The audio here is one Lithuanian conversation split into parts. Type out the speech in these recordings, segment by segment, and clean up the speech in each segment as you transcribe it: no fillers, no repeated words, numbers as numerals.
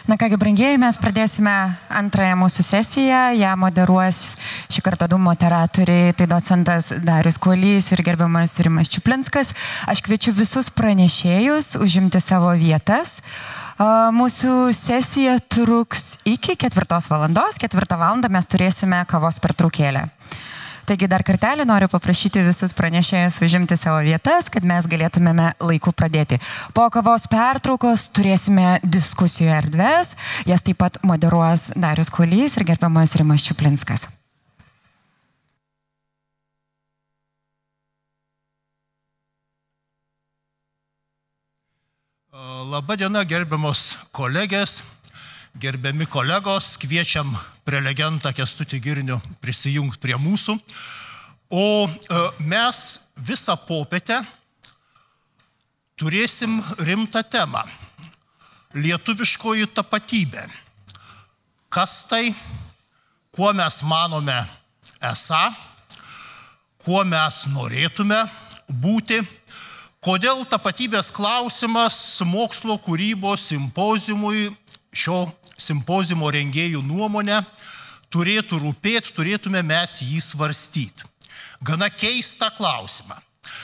Na kągi, brangieji, mes pradėsime antrąją mūsų sesiją. Ją moderuos šį kartą du moderatoriai, tai docentas Darius Kuolys ir gerbiamas Rimas Čiuplinskas. Aš kviečiu visus pranešėjus užimti savo vietas. Mūsų sesija truks iki 4 valandos. 4 valandą mes turėsime kavos pertraukėlę. Taigi dar kartelį noriu paprašyti visus pranešėjus užimti savo vietas, kad mes galėtumėme laiku pradėti. Po kavos pertraukos turėsime diskusijų erdves. Jas taip pat moderuos Darius Kuolys ir gerbiamas Rimas Čiuplinskas. Labą dieną, gerbiamos kolegės, gerbiami kolegos, kviečiam prelegentą Kęstutį Girnių prisijungti prie mūsų. O mes visą popietę turėsim rimtą temą. Lietuviškoji tapatybė. Kas tai, kuo mes manome esą, kuo mes norėtume būti, kodėl tapatybės klausimas mokslo kūrybos simpoziumui, šio simpoziumo rengėjų nuomonė, turėtų rūpėti, turėtume mes jį svarstyti. Gana keistą klausimą.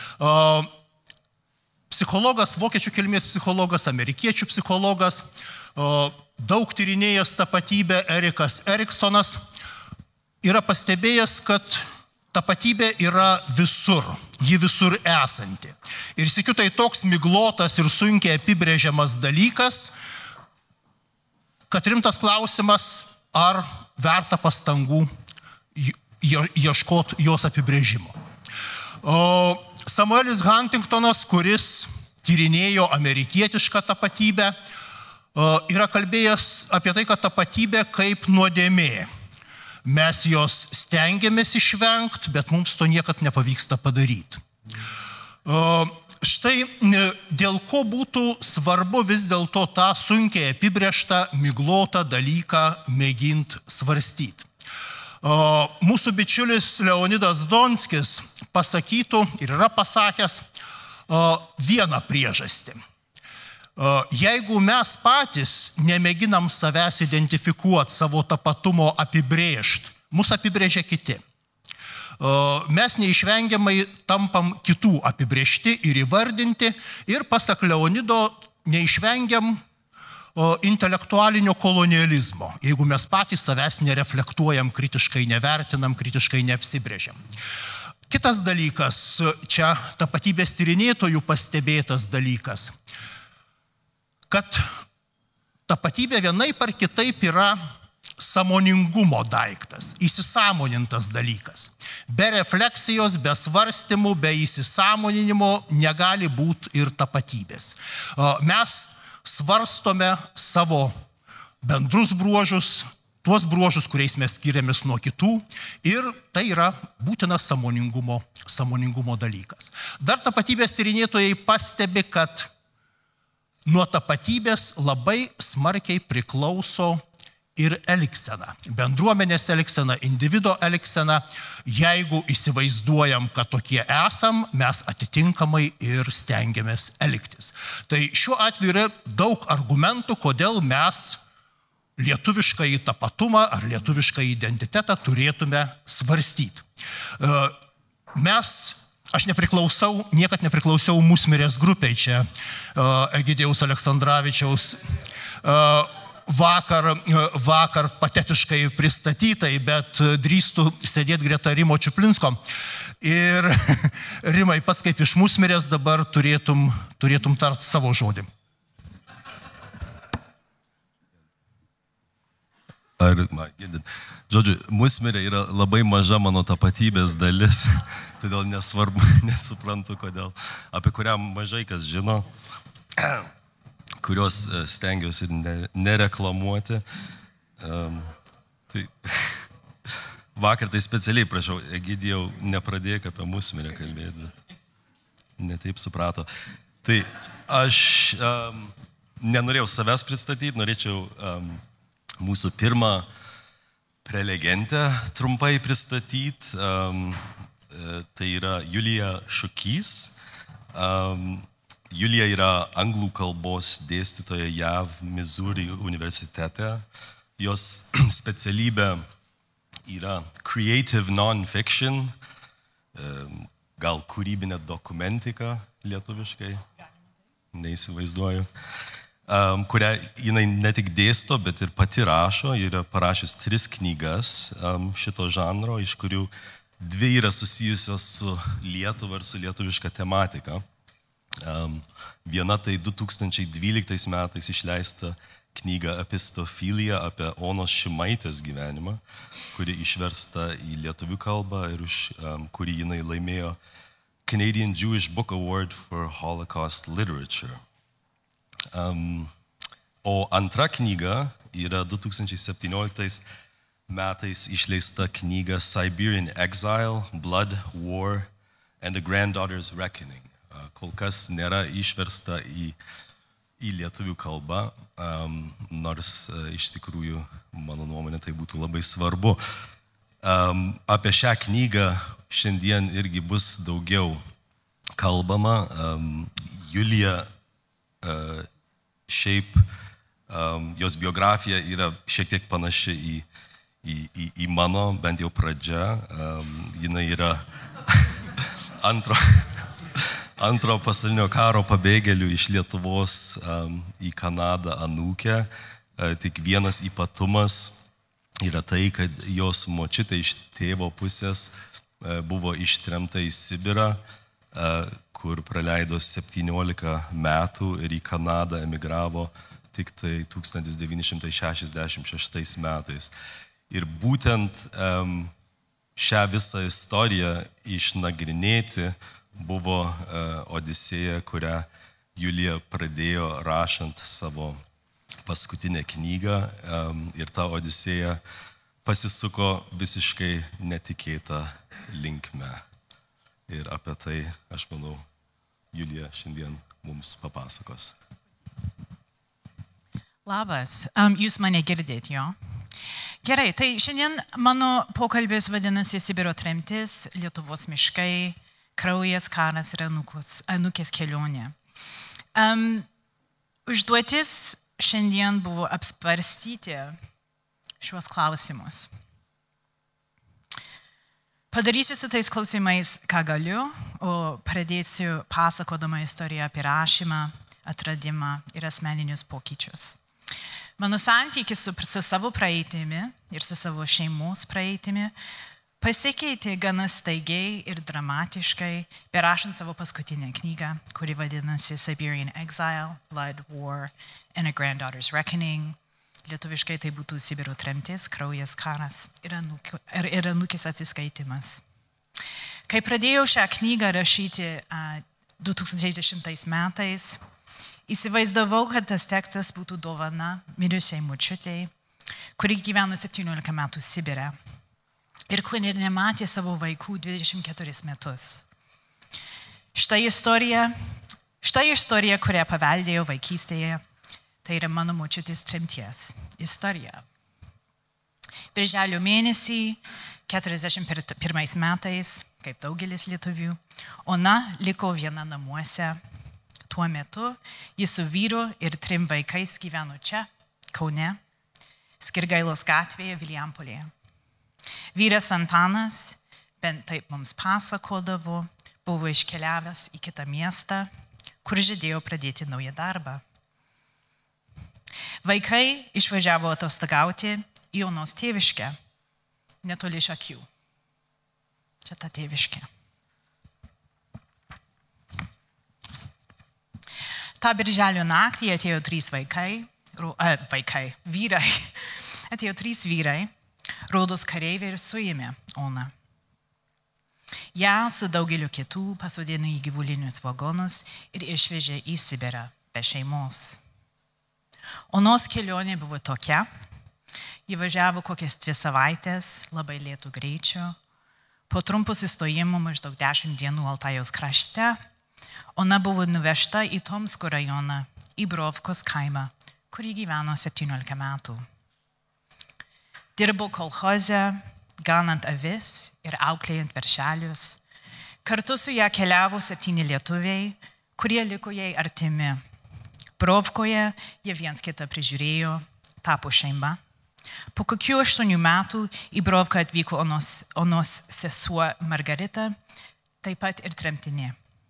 Psichologas, vokiečių kilmės psichologas, amerikiečių psichologas, daug tyrinėjęs tapatybę Erikas Eriksonas yra pastebėjęs, kad tapatybė yra visur, ji visur esanti. Ir sykiu tai toks miglotas ir sunkiai apibrėžiamas dalykas, kad rimtas klausimas, ar verta pastangų ieškoti jos apibrėžimo. Samuelis Huntingtonas, kuris tyrinėjo amerikietišką tapatybę, yra kalbėjęs apie tai, kad tapatybė kaip nuodėmė. Mes jos stengiamės išvengti, bet mums to niekad nepavyksta padaryti. Štai dėl ko būtų svarbu vis dėlto tą sunkiai apibrėžtą, miglotą dalyką mėginti svarstyti. Mūsų bičiulis Leonidas Donskis pasakytų ir yra pasakęs vieną priežastį. Jeigu mes patys nemėginam savęs identifikuoti, savo tapatumo apibrėžti, mus apibrėžia kiti. Mes neišvengiamai tampam kitų apibrėžti ir įvardinti ir pasak Leonido neišvengiam intelektualinio kolonializmo, jeigu mes patys savęs nereflektuojam, kritiškai nevertinam, kritiškai neapsibrėžiam. Kitas dalykas, čia tapatybės tyrinėtojų pastebėtas dalykas, kad tapatybė vienaip ar kitaip yra sąmoningumo daiktas, įsisąmonintas dalykas. Be refleksijos, be svarstymų, be įsisąmoninimo negali būti ir tapatybės. Mes svarstome savo bendrus bruožus, tuos bruožus, kuriais mes skiriamės nuo kitų, ir tai yra būtinas sąmoningumo dalykas. Dar tapatybės tyrinėtojai pastebi, kad nuo tapatybės labai smarkiai priklauso ir elgsena, bendruomenės elgsena, individo elgsena. Jeigu įsivaizduojam, kad tokie esam, mes atitinkamai ir stengiamės elgtis. Tai šiuo atveju yra daug argumentų, kodėl mes lietuvišką tapatumą ar lietuvišką identitetą turėtume svarstyti. Aš niekad nepriklausiau Musmirės grupiai, čia Egidijaus Aleksandravičiaus vakar patetiškai pristatytai, bet drįstų sėdėti greta Rimo Čiuplinsko. Ir Rimai, pats kaip iš Musmirės dabar turėtum tart savo žodį. Žodžiu, Musmirė yra labai maža mano tapatybės dalis, todėl nesuprantu, kodėl, apie kurią mažai kas žino, kurios stengiuosi nereklamuoti. Tai vakar tai specialiai prašau, Egidijau, nepradėk apie Musmirę kalbėti, netaip suprato. Tai aš nenorėjau savęs pristatyti, norėčiau mūsų pirmą prelegentę trumpai pristatyti. Tai yra Julija Šukys. Julija yra anglų kalbos dėstytoja JAV Missouri universitete. Jos specialybė yra creative non-fiction, gal kūrybinė dokumentika lietuviškai, neįsivaizduoju, kurią jinai ne tik dėsto, bet ir pati rašo. Ji yra parašius 3 knygas šito žanro, iš kurių 2 yra susijusios su Lietuva ir su lietuviška tematika. Viena tai 2012 metais išleista knyga Epistofilija apie Onos Šimaitės gyvenimą, kuri išversta į lietuvių kalbą ir už kurį jinai laimėjo Canadian Jewish Book Award for Holocaust Literature. O antra knyga yra 2017 metais išleista knyga Siberian Exile, Blood, War and a Granddaughter's Reckoning. Kol kas nėra išversta į lietuvių kalbą, nors iš tikrųjų, mano nuomonė, tai būtų labai svarbu. Apie šią knygą šiandien irgi bus daugiau kalbama. Julija šiaip, jos biografija yra šiek tiek panaši į mano, bent jau pradžia. Jinai yra antro pasaulinio karo pabėgėlių iš Lietuvos į Kanadą anūkė. Tik vienas ypatumas yra tai, kad jos močiutė iš tėvo pusės buvo ištremta į Sibirą, kur praleido 17 metų ir į Kanadą emigravo tik tai 1966 metais. Ir būtent šią visą istoriją išnagrinėti buvo Odisėja, kurią Julija pradėjo rašant savo paskutinę knygą, ir ta Odisėja pasisuko visiškai netikėtą linkme. Ir apie tai, aš manau, Julija šiandien mums papasakos. Labas, jūs mane girdėt, jo? Gerai, tai šiandien mano pokalbis vadinasi Sibiro tremtis, Lietuvos miškai, kraujas, karas ir anūkės kelionė. Užduotis šiandien buvo apsvarstyti šiuos klausimus. Padarysiu su tais klausimais, ką galiu, o pradėsiu pasakodama istoriją apie rašymą, atradimą ir asmeninius pokyčius. Mano santykis su savo praeitimi ir su savo šeimos praeitimi pasikeitė gana staigiai ir dramatiškai, perrašant savo paskutinę knygą, kuri vadinasi Siberian Exile, Blood, War and a Granddaughter's Reckoning. Lietuviškai tai būtų Sibiro tremtis, kraujas, karas ir anūkės atsiskaitimas. Kai pradėjau šią knygą rašyti 2010 metais, įsivaizdavau, kad tas tekstas būtų dovana mirusiai močiutei, kuri gyveno 17 metų Sibire ir kuri nematė savo vaikų 24 metus. Štai istorija, kurią paveldėjau vaikystėje, tai yra mano močiutės tremties istorija. Birželio mėnesį 41 metais, kaip daugelis lietuvių, Ona liko viena namuose. Tuo metu jis su vyru ir 3 vaikais gyveno čia, Kaune, Skirgailos gatvėje, Vilijampolėje. Vyras Antanas, bent taip mums pasakodavo, buvo iškeliavęs į kitą miestą, kur žadėjo pradėti naują darbą. Vaikai išvažiavo atostogauti į Onos tėviškę, netoli Šakių. Čia ta tėviškė. Ta birželio naktį atėjo 3 vyrai. Atėjo 3 vyrai, rodos kareiviai, ir suėmė Oną. Ją su daugeliu kitų pasodino į gyvulinius vagonus ir išvežė į Sibirą be šeimos. Onos kelionė buvo tokia. Ji važiavo kokias 2 savaitės, labai lėtų greičiu. Po trumpo sustojimo maždaug 10 dienų Altajaus krašte, Ona buvo nuvežta į Tomsko rajoną, į Brovkos kaimą, kur ji gyveno 17 metų. Dirbo kolchoze, ganant avis ir auklėjant veršelius. Kartu su ją keliavo 7 lietuviai, kurie liko jai artimi. Brovkoje jie viens kitą prižiūrėjo, tapo šeima. Po kokių 8 metų į Brovką atvyko Onos sesuo Margarita, taip pat ir tremtinė.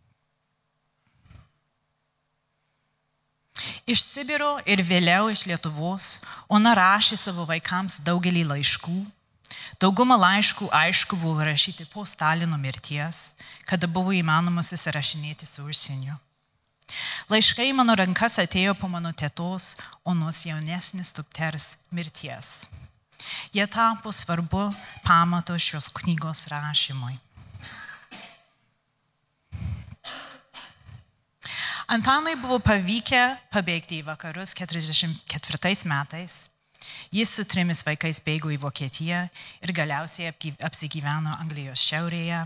Iš Sibiro ir vėliau iš Lietuvos Ona rašė savo vaikams daugelį laiškų. Dauguma laiškų, aišku, buvo rašyti po Stalino mirties, kada buvo įmanoma susirašinėti su užsieniu. Laiškai mano rankas atėjo po mano tetos Onos jaunesnės dukters mirties. Jie tapo svarbu pamato šios knygos rašymui. Antanui buvo pavykę pabėgti į vakarus 44 metais. Jis su 3 vaikais bėgo į Vokietiją ir galiausiai apsigyveno Anglijos šiaurėje.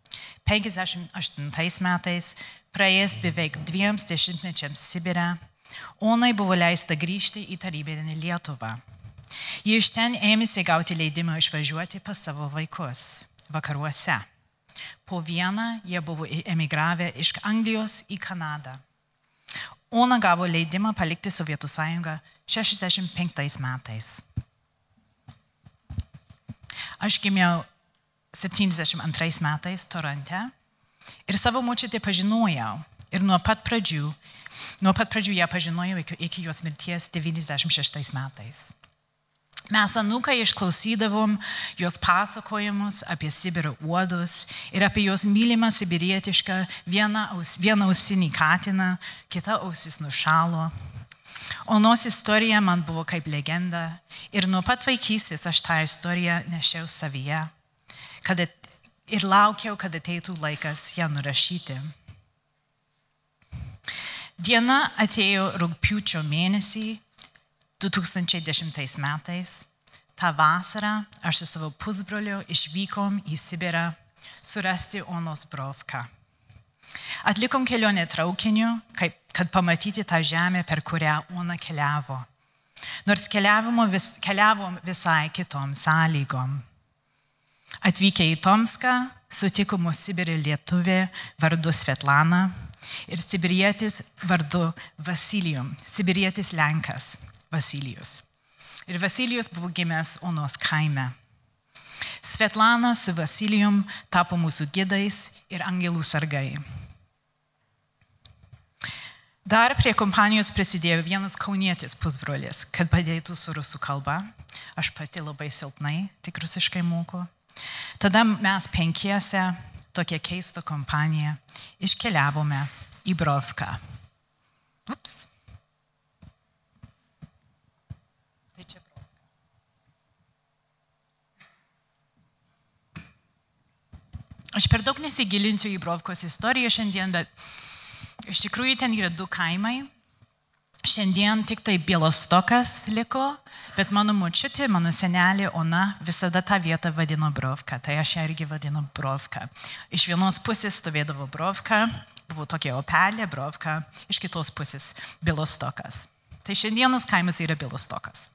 58 metais, praėjęs beveik 2 dešimtmečiams Sibire, Onai buvo leista grįžti į tarybinę Lietuvą. Ji iš ten ėmėsi gauti leidimą išvažiuoti pas savo vaikus vakaruose. Po vieną jie buvo emigravę iš Anglijos į Kanadą. Ona gavo leidimą palikti Sovietų sąjungą 65 metais. Aš gimiau 72 metais Toronte ir savo močiutę pažinojau. Ir nuo pat pradžių ją pažinojau iki jos mirties 96 metais. Mes anūkai išklausydavom jos pasakojimus apie Sibiro uodus ir apie jos mylimą sibirietišką vieną ausinį katiną, kita ausis nušalo. Onos istorija man buvo kaip legenda ir nuo pat vaikystės aš tą istoriją nešiau savyje ir laukiau, kad ateitų laikas ją nurašyti. Diena atėjo rugpjūčio mėnesį 2010 metais. Ta vasarą aš su savo pusbroliu išvykom į Sibirą surasti Onos Brovką. Atlikom kelionę traukiniu, kad pamatyti tą žemę, per kurią Ona keliavo. Nors keliavom visai kitom sąlygom. Atvykę į Tomską, sutiko mus Sibire lietuvė vardu Svetlana ir sibirietis vardu Vasilijum, sibirietis Lenkas. Vasilijus. Ir Vasilijus buvo gimęs Onos kaime. Svetlana su Vasilijum tapo mūsų gidais ir angelų sargai. Dar prie kompanijos prisidėjo vienas kaunietis pusbrolis, kad padėtų su rusų kalba. Aš pati labai silpnai, tik rusiškai moku. Tada mes 5, tokia keista kompanija, iškeliavome į Brovką. Ups. Aš per daug nesigilinsiu į Brovkos istoriją šiandien, bet iš tikrųjų ten yra 2 kaimai. Šiandien tik tai Bielastokas liko, bet mano močiutė, mano senelė Ona visada tą vietą vadino Brovka, tai aš ją irgi vadinu Brovka. Iš vienos pusės stovėdavo Brovka, buvo tokia opelė Brovka, iš kitos pusės Bielastokas. Tai šiandienos kaimas yra Bielastokas.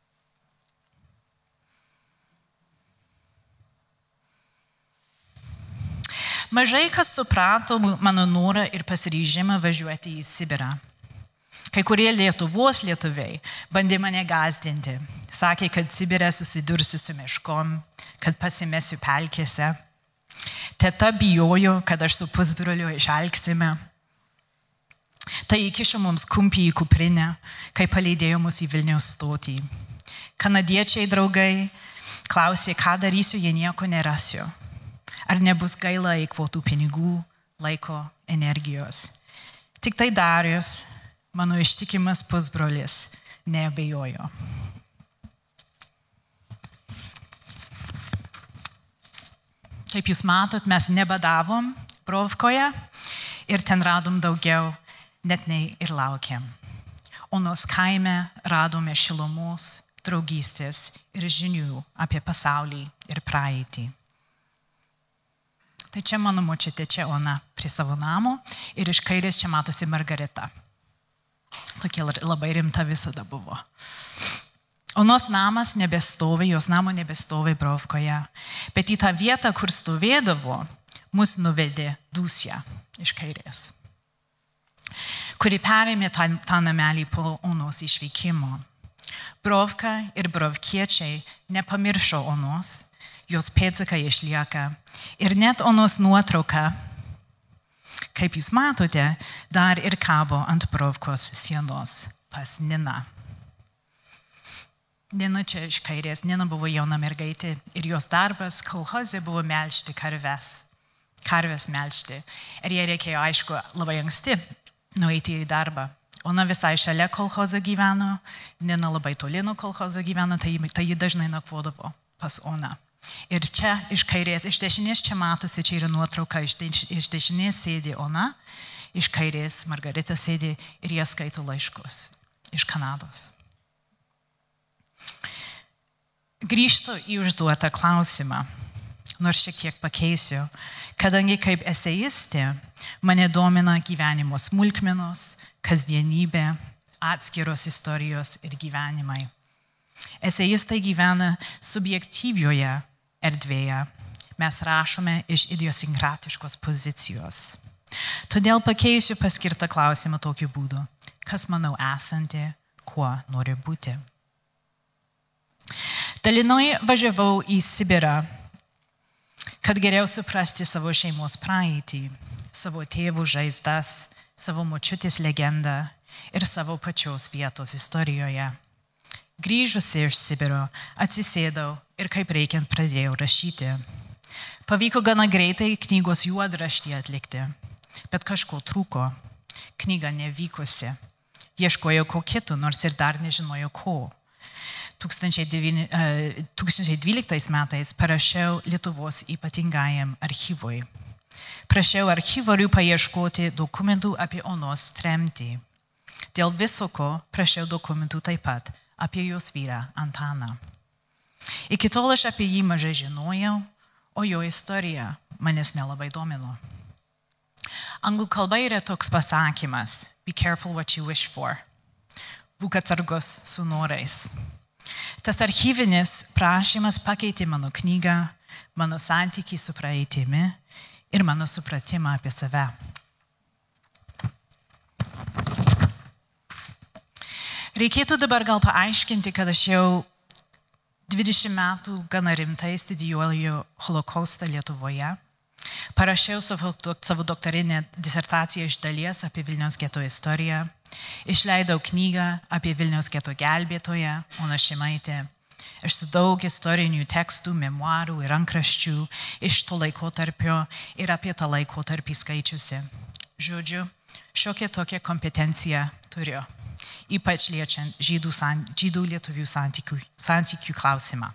Mažai kas suprato mano norą ir pasiryžimą važiuoti į Sibirą. Kai kurie Lietuvos lietuviai bandė mane gąsdinti. Sakė, kad Sibire susidursiu su miškom, kad pasimesiu pelkėse. Teta bijojo, kad aš su pusbroliu išalksime. Tai įkišo mums kumpį į kuprinę, kai palydėjo mus į Vilniaus stotį. Kanadiečiai draugai klausė, ką darysiu, jei nieko nerasiu. Ar nebus gaila eikvotų pinigų, laiko, energijos. Tik tai Darius, mano ištikimas pusbrolis, neabejojo. Kaip jūs matot, mes nebadavom Brovkoje ir ten radom daugiau, net nei ir laukiam. Onos kaime radome šilumos, draugystės ir žinių apie pasaulį ir praeitį. Tai čia mano močiutė, čia Ona prie savo namo ir iš kairės čia matosi Margarita. Tokia labai rimta visada buvo. Onos namas nebestovi, jos namo nebestovi Brovkoje, bet į tą vietą, kur stovėdavo, mus nuvedė Dūsija iš kairės. kuri perėmė tą namelį po Onos išvykimo. Brovka ir brovkiečiai nepamiršo Onos, jos pėdsakai išlieka. Ir net Onos nuotrauka, kaip jūs matote, dar ir kabo ant Brovkos sienos pas Niną. Nina čia iš kairės, Nina buvo jauna mergaitė ir jos darbas kolchoze buvo melžti karves melžti. Ir jai reikėjo, aišku, labai anksti nueiti į darbą. Ona visai šalia kolchozo gyveno, Nina labai toli nuo kolchozo gyveno, tai ji dažnai nakvodavo pas Oną. Ir čia iš kairės, iš dešinės čia matosi, čia yra nuotrauka, iš dešinės sėdi Ona, iš kairės Margarita sėdi ir jie skaito laiškus iš Kanados. Grįžtu į užduotą klausimą, nors šiek tiek pakeisiu, kadangi kaip eseistė mane domina gyvenimo smulkmenos, kasdienybė, atskiros istorijos ir gyvenimai. Eseistai gyvena subjektyvioje erdvėje, mes rašome iš idiosinkratiškos pozicijos. Todėl pakeisiu paskirtą klausimą tokiu būdu, kas manau esanti, kuo noriu būti. Dalinai važiavau į Sibirą, kad geriau suprasti savo šeimos praeitį, savo tėvų žaizdas, savo močiutės legendą ir savo pačios vietos istorijoje. Grįžusi iš Sibiro, atsisėdau ir kaip reikiant pradėjau rašyti. Pavyko gana greitai knygos juodraštį atlikti, bet kažko trūko. Knyga nevykusi. Ieškojau ko kito, nors ir dar nežinojau ko. 2012 metais parašiau Lietuvos ypatingajam archyvui. Prašiau archyvorių paieškoti dokumentų apie Onos tremtį. Dėl viso ko prašiau dokumentų taip pat apie jos vyrą Antaną. Iki tol aš apie jį mažai žinojau, o jo istorija manęs nelabai domino. Anglų kalba yra toks pasakymas: be careful what you wish for. Būk atsargus su norais. Tas archyvinis prašymas pakeitė mano knygą, mano santykį su praeitimi ir mano supratimą apie save. Reikėtų dabar gal paaiškinti, kad aš jau 20 metų gana rimtai studijuoju holokaustą Lietuvoje. Parašiau savo doktorinę disertaciją iš dalies apie Vilniaus geto istoriją. Išleidau knygą apie Vilniaus geto gelbėtoją Oną Šimaitę. Aš su daug istorinių tekstų, memuarų ir rankraščių iš to laikotarpio ir apie tą laikotarpį skaičiusi. Žodžiu, šiokią tokią kompetenciją turiu, ypač liečiant žydų lietuvių santykių klausimą.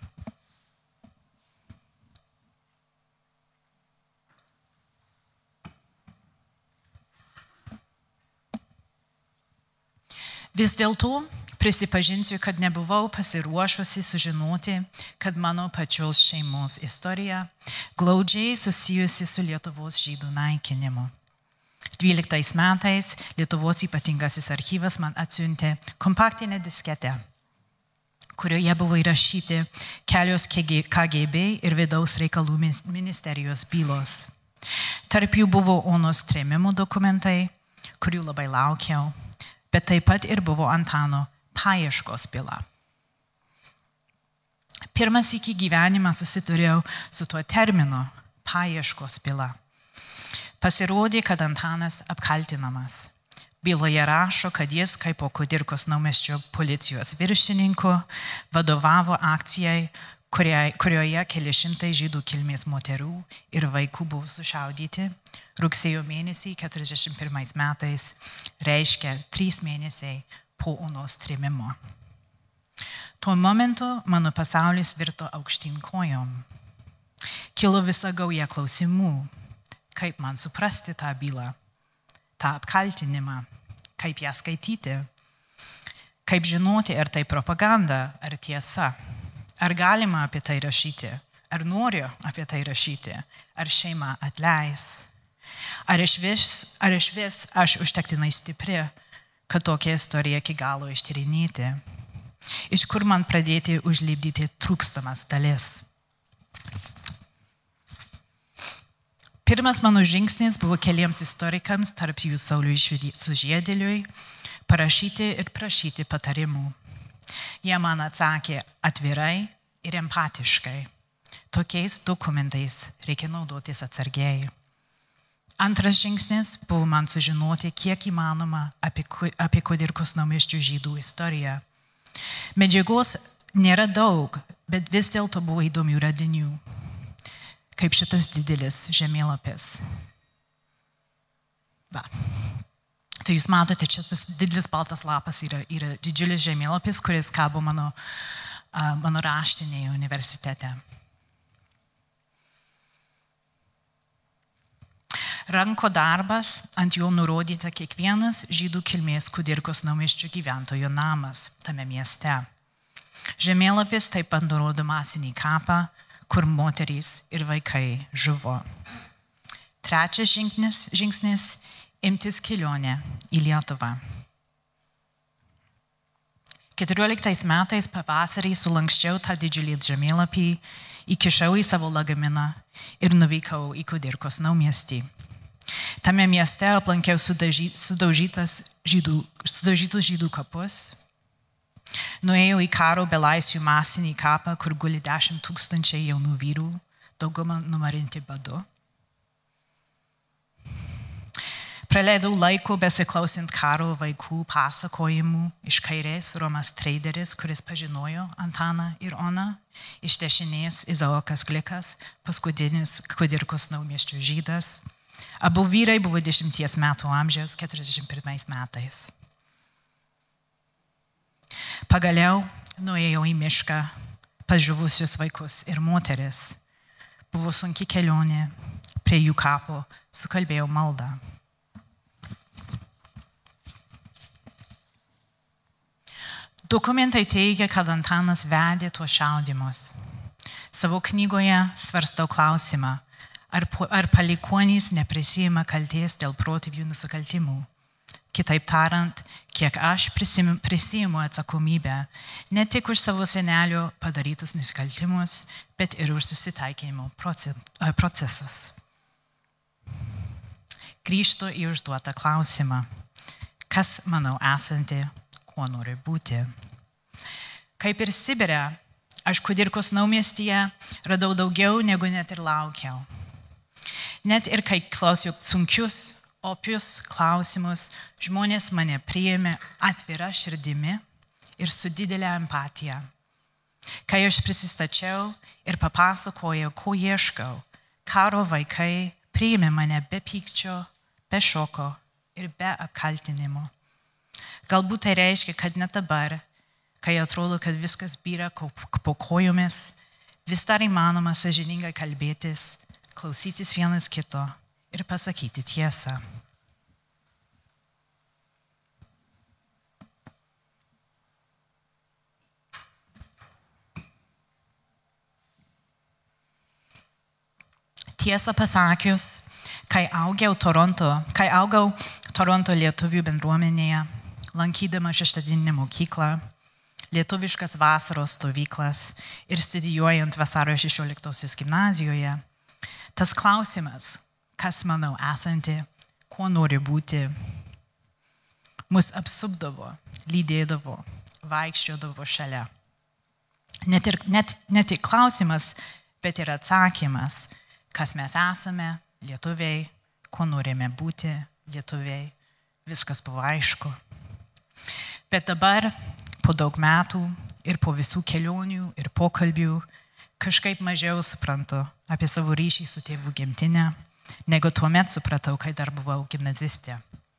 Vis dėlto prisipažinsiu, kad nebuvau pasiruošusi sužinoti, kad mano pačios šeimos istorija glaudžiai susijusi su Lietuvos žydų naikinimu. 12 metais Lietuvos ypatingasis archyvas man atsiuntė kompaktinę disketę, kurioje buvo įrašyti kelios KGB ir vidaus reikalų ministerijos bylos. Tarp jų buvo Onos trėmimo dokumentai, kurių labai laukiau, bet taip pat ir buvo Antano paieškos byla. Pirmas iki gyvenimą susidūrėjau su tuo terminu paieškos byla. Pasirodė, kad Antanas apkaltinamas. Byloje rašo, kad jis, kaip po Kudirkos naumiesčio policijos viršininku, vadovavo akcijai, kurioje keli šimtai žydų kilmės moterų ir vaikų buvo sušaudyti rugsėjo mėnesį 1941 metais, reiškia 3 mėnesiai po Onos trėmimo. Tuo momentu mano pasaulis virto aukštyn kojom. Kilo visa gauja klausimų, kaip man suprasti tą bylą, tą apkaltinimą, kaip ją skaityti, kaip žinoti, ar tai propaganda, ar tiesa. Ar galima apie tai rašyti? Ar noriu apie tai rašyti? Ar šeima atleis? Ar iš vis aš užtektinai stipri, kad tokią istoriją iki galo ištyrinėti? Iš kur man pradėti užlipdyti trūkstamas dalis? Pirmas mano žingsnis buvo keliems istorikams, tarp jų Sauliui Sužiedėliui, parašyti ir prašyti patarimų. Jie man atsakė atvirai ir empatiškai. Tokiais dokumentais reikia naudotis atsargiai. Antras žingsnis buvo man sužinoti, kiek įmanoma apie Kudirkos Naumiesčio žydų istoriją. Medžiagos nėra daug, bet vis dėlto buvo įdomių radinių, kaip šitas didelis žemėlapis. Va. Tai jūs matote, šitas didelis baltas lapas yra didžiulis žemėlapis, kuris kabo mano raštinėje universitete. Ranko darbas, ant jo nurodyta kiekvienas žydų kilmės Kudirkos Naumiesčio gyventojo namas tame mieste. Žemėlapis taip pat nurodo masinį kapą, kur moterys ir vaikai žuvo. Trečias žingsnis – imtis kelionę į Lietuvą. 14 metais pavasarį sulanksčiau tą didžiulį žemėlapį, įkišau į savo lagaminą ir nuvykau į Kudirkos Naumiestį. Tame mieste aplankiau sudaužytus žydų kapus. Nuėjau į karo belaisvių masinį kapą, kur guli 10 000 jaunų vyrų, dauguma numarinti badu. Praleidau laiko besiklausint karo vaikų pasakojimų. Iš kairės Romas Treideris, kuris pažinojo Antaną ir Oną. Iš dešinės Izaokas Glikas, paskutinis Kudirkos Naumiesčio žydas. Abu vyrai buvo 10 metų amžiaus 41 metais. Pagaliau nuėjau į mišką pas žuvusius vaikus ir moteris. Buvo sunki kelionė, prie jų kapo sukalbėjau maldą. Dokumentai teigia, kad Antanas vedė tuos šaudymus. Savo knygoje svarstau klausimą, ar palikuonys neprisiima kaltės dėl protėvių nusikaltimų. Kitaip tariant, kiek aš prisiimu atsakomybę ne tik už savo senelio padarytus nusikaltimus, bet ir už susitaikymo procesus. Grįžtu į užduotą klausimą. Kas manau esanti, kuo noriu būti? Kaip ir Sibire, aš Kudirkos Naumiestyje radau daugiau negu net ir laukiau. Net ir kai klausiau sunkius, opius klausimus, žmonės mane priėmė atvira širdimi ir su didelė empatija. Kai aš prisistačiau ir papasakojau, ko ieškau, karo vaikai priėmė mane be pykčio, be šoko ir be apkaltinimo. Galbūt tai reiškia, kad net dabar, kai atrodo, kad viskas byra po kojomis, vis dar įmanoma sąžiningai kalbėtis, klausytis vienas kito ir pasakyti tiesą. Tiesą pasakius, kai augau Toronto lietuvių bendruomenėje, lankydama šeštadieninę mokyklą, lietuviškas vasaros stovyklas ir studijuojant Vasario 16 gimnazijoje, tas klausimas, kas manau esanti, kuo noriu būti, mus apsupdavo, lydėdavo, vaikščiodavo šalia. Ne tik klausimas, bet ir atsakymas, kas mes esame, lietuviai, kuo norime būti, lietuviai, viskas buvo aišku. Bet dabar, po daug metų ir po visų kelionių ir pokalbių, kažkaip mažiau suprantu apie savo ryšį su tėvų gimtinė, negu tuomet supratau, kai dar buvau gimnazistė.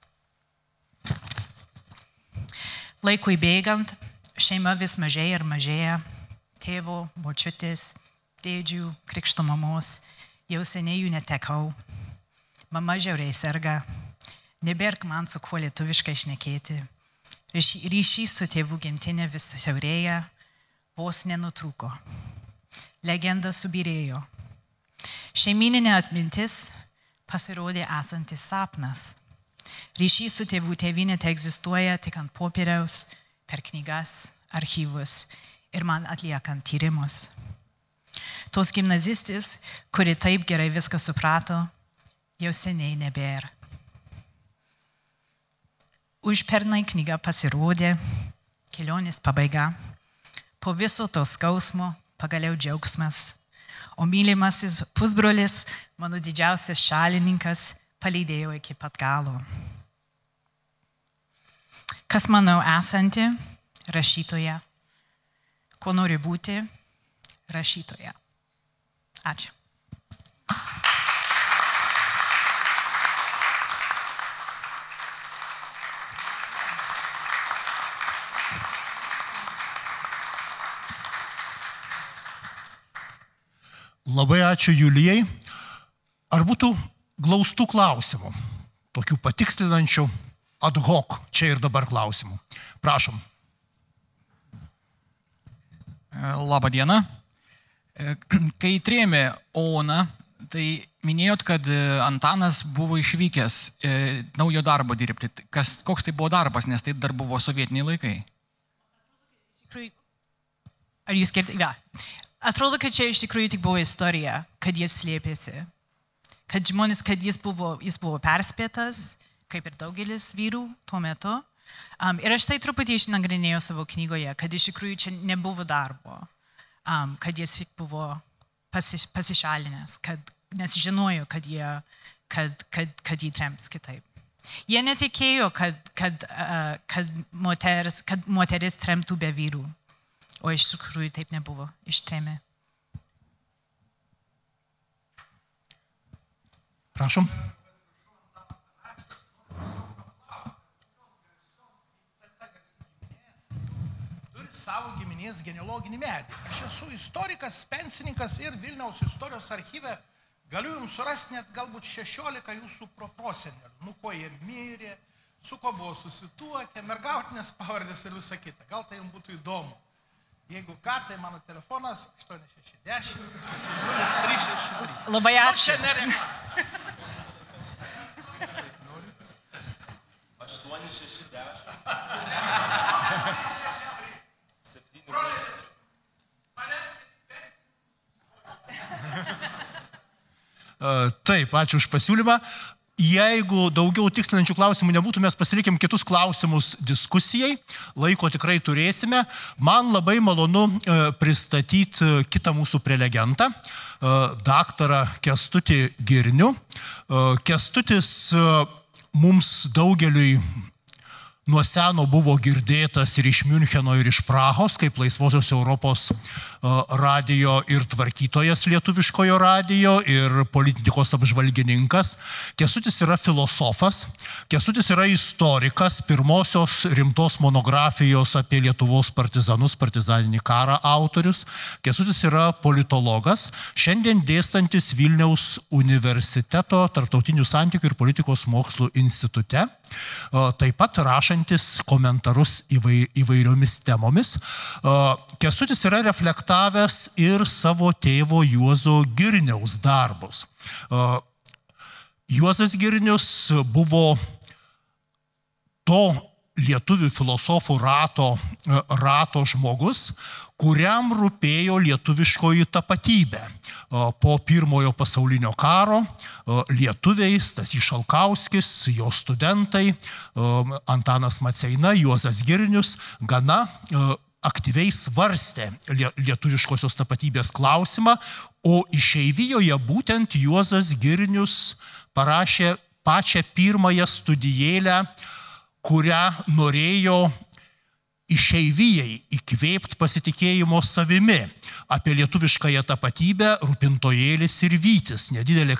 Laikui bėgant, šeima vis mažėja ir mažėja. Tėvo, močiutės, dėdžių, krikšto mamos, jau seniai jų netekau. Mama žiauriai serga. Nebėra man su kuo lietuviškai šnekėti. Ryšys su tėvų gimtinė vis siaurėja, vos nenutrūko. Legenda subyrėjo. Šeimyninė atmintis pasirodė esantis sapnas. Ryšys su tėvų tėvynė te egzistuoja tik ant popieriaus, per knygas, archyvus ir man atliekant tyrimus. Tos gimnazistės, kuri taip gerai viską suprato, jau seniai nebėra. Užpernai knyga pasirodė, kelionės pabaiga. Po viso to skausmo pagaliau džiaugsmas. O mylimasis pusbrolis, mano didžiausias šalininkas, palydėjo iki pat galo. Kas manau esanti rašytoja? Ko nori būti rašytoja? Ačiū. Labai ačiū Julijai. Ar būtų glaustų klausimų, tokių patikslinančių ad hoc čia ir dabar klausimų? Prašom. Labą dieną. Kai trėmė Oną, tai minėjot, kad Antanas buvo išvykęs naujo darbo dirbti. Koks tai buvo darbas, nes tai dar buvo sovietiniai laikai? Ar jūs skirti? Ja. Atrodo, kad čia iš tikrųjų tik buvo istorija, kad jis slėpėsi. Kad žmonės, kad jis buvo perspėtas, kaip ir daugelis vyrų tuo metu. Ir aš tai truputį išnagrinėjau savo knygoje, kad iš tikrųjų čia nebuvo darbo. Kad jis buvo pasišalinęs, nes žinojo, kad jį trems kitaip. Jie netikėjo, kad moteris tremtų be vyrų. O iš tikrųjų taip nebuvo, ištrėmė. Prašom. Turi savo giminės genealoginį medį. Aš esu istorikas, pensininkas ir Vilniaus istorijos archyve galiu jums surasti net galbūt 16 jūsų prosenelių. Nu, ko jie mirė, su ko buvo susituokę, mergautinės pavardės ir visa kita. Gal tai jums būtų įdomu. Jeigu ką, tai mano telefonas 8610 0363. Labai ačiū. 860. Taip, ačiū už pasiūlymą. Jeigu daugiau tikslinančių klausimų nebūtų, mes pasilikim kitus klausimus diskusijai. Laiko tikrai turėsime. Man labai malonu pristatyti kitą mūsų prelegentą, daktarą Kęstutį Girnių. Kęstutis mums daugeliui nuo seno buvo girdėtas ir iš Miuncheno, ir iš Prahos, kaip Laisvosios Europos radijo ir tvarkytojas lietuviškojo radijo ir politikos apžvalgininkas. Kęstutis yra filosofas, Kęstutis yra istorikas, pirmosios rimtos monografijos apie Lietuvos partizanus, partizaninį karą autorius. Kęstutis yra politologas, šiandien dėstantis Vilniaus universiteto tarptautinių santykių ir politikos mokslų institute. Taip pat rašantis komentarus įvairiomis temomis. Kęstutis yra reflektavęs ir savo tėvo Juozo Girniaus darbus. Juozas Girnius buvo to lietuvių filosofų rato žmogus, kuriam rūpėjo lietuviškoji tapatybė. Po Pirmojo pasaulinio karo lietuviai, Stasys Šalkauskis, jo studentai, Antanas Maceina, Juozas Girnius gana aktyviai svarstė lietuviškosios tapatybės klausimą, o išeivijoje būtent Juozas Girnius parašė pačią pirmąją studijėlę, kurią norėjo išeivijai įkvėpti pasitikėjimo savimi. Apie lietuviškąją tapatybę Rūpintojėlis ir Vytis. Nedidelė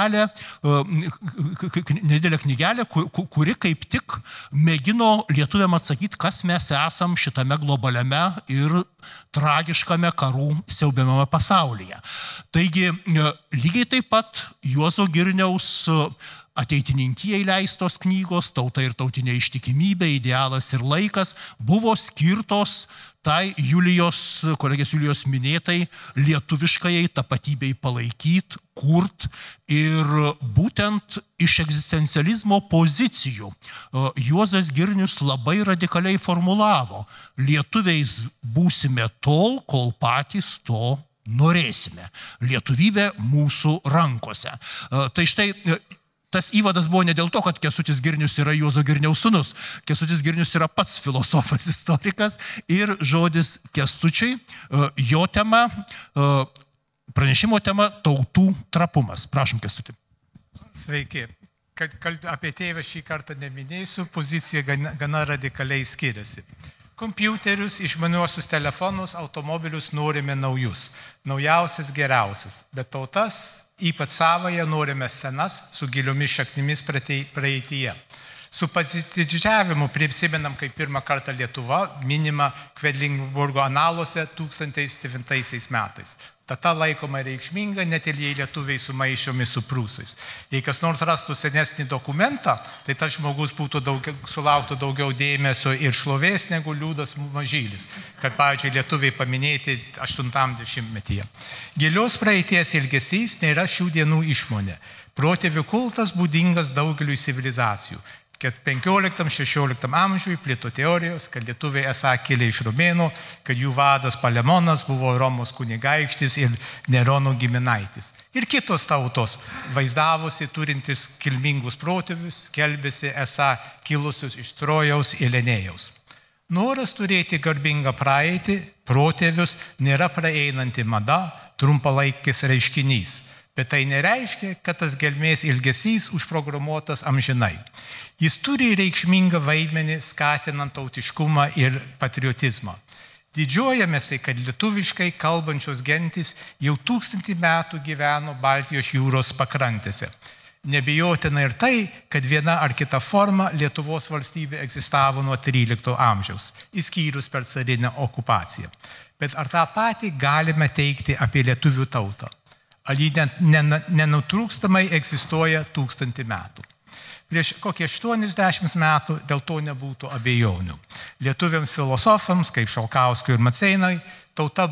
knygelė, kuri kaip tik mėgino lietuviam atsakyti, kas mes esam šitame globaliame ir tragiškame karų siaubiamame pasaulyje. Taigi, lygiai taip pat Juozo Girniaus ateitininkijai leistos knygos, Tauta ir tautinė ištikimybė, Idealas ir laikas, buvo skirtos tai kolegės Julijos minėtai lietuviškajai tapatybei palaikyti, kurt ir būtent iš egzistencializmo pozicijų Juozas Girnius labai radikaliai formulavo: lietuviais būsime tol, kol patys to norėsime. Lietuvybė mūsų rankose. Tai štai tas įvadas buvo ne dėl to, kad Kęstutis Girnius yra Juozo Girniaus sūnus. Kęstutis Girnius yra pats filosofas, istorikas ir žodis Kęstučiui, jo tema, pranešimo tema tautų trapumas. Prašom, Kęstutį. Sveiki. Kad apie tėvą šį kartą neminėsiu, pozicija gana radikaliai skiriasi. Kompiuterius, išmaniuosius telefonus, automobilius norime naujus, naujausias, geriausias, bet tautas, ypač savąją, norime senas, su giliomis šaknimis praeityje. Su pasididžiavimu prisimenam, kaip pirmą kartą Lietuva minima Kvedlinburgo analuose 1009 metais. Data laikoma reikšminga, net ir jei lietuviai sumaišomi su prūsais. Jei kas nors rastų senesnį dokumentą, tai tas žmogus sulauktų daugiau dėmesio ir šlovės negu Liudas Mažylis, kad, pavyzdžiui, lietuviai paminėti 80-metyje. Gilios praeities ilgesys nėra šių dienų išmonė. Protėvių kultas būdingas daugeliui civilizacijų. 15-16 amžiui plito teorijos, kad lietuviai esą kilę iš romėnų, kad jų vadas Palemonas buvo Romos kunigaikštis ir Nerono giminaitis. Ir kitos tautos vaizdavosi turintis kilmingus protėvius, skelbėsi esą kilusius iš Trojaus ir Lenėjaus. Noras turėti garbingą praeitį, protėvius nėra praeinanti mada, trumpalaikis reiškinys. Bet tai nereiškia, kad tas gelmės ilgesys užprogramuotas amžinai. Jis turi reikšmingą vaidmenį skatinant tautiškumą ir patriotizmą. Didžiuojamėsi, kad lietuviškai kalbančios gentys jau 1000 metų gyveno Baltijos jūros pakrantėse. Nebijotina ir tai, kad viena ar kita forma Lietuvos valstybė egzistavo nuo 13 amžiaus, išskyrus per carinę okupaciją. Bet ar tą patį galime teikti apie lietuvių tautą? Ar ji nenutrūkstamai egzistuoja 1000 metų. Prieš kokie 80 metų dėl to nebūtų abejonių. Lietuviams filosofams, kaip Šalkauskui ir Maceinai, tauta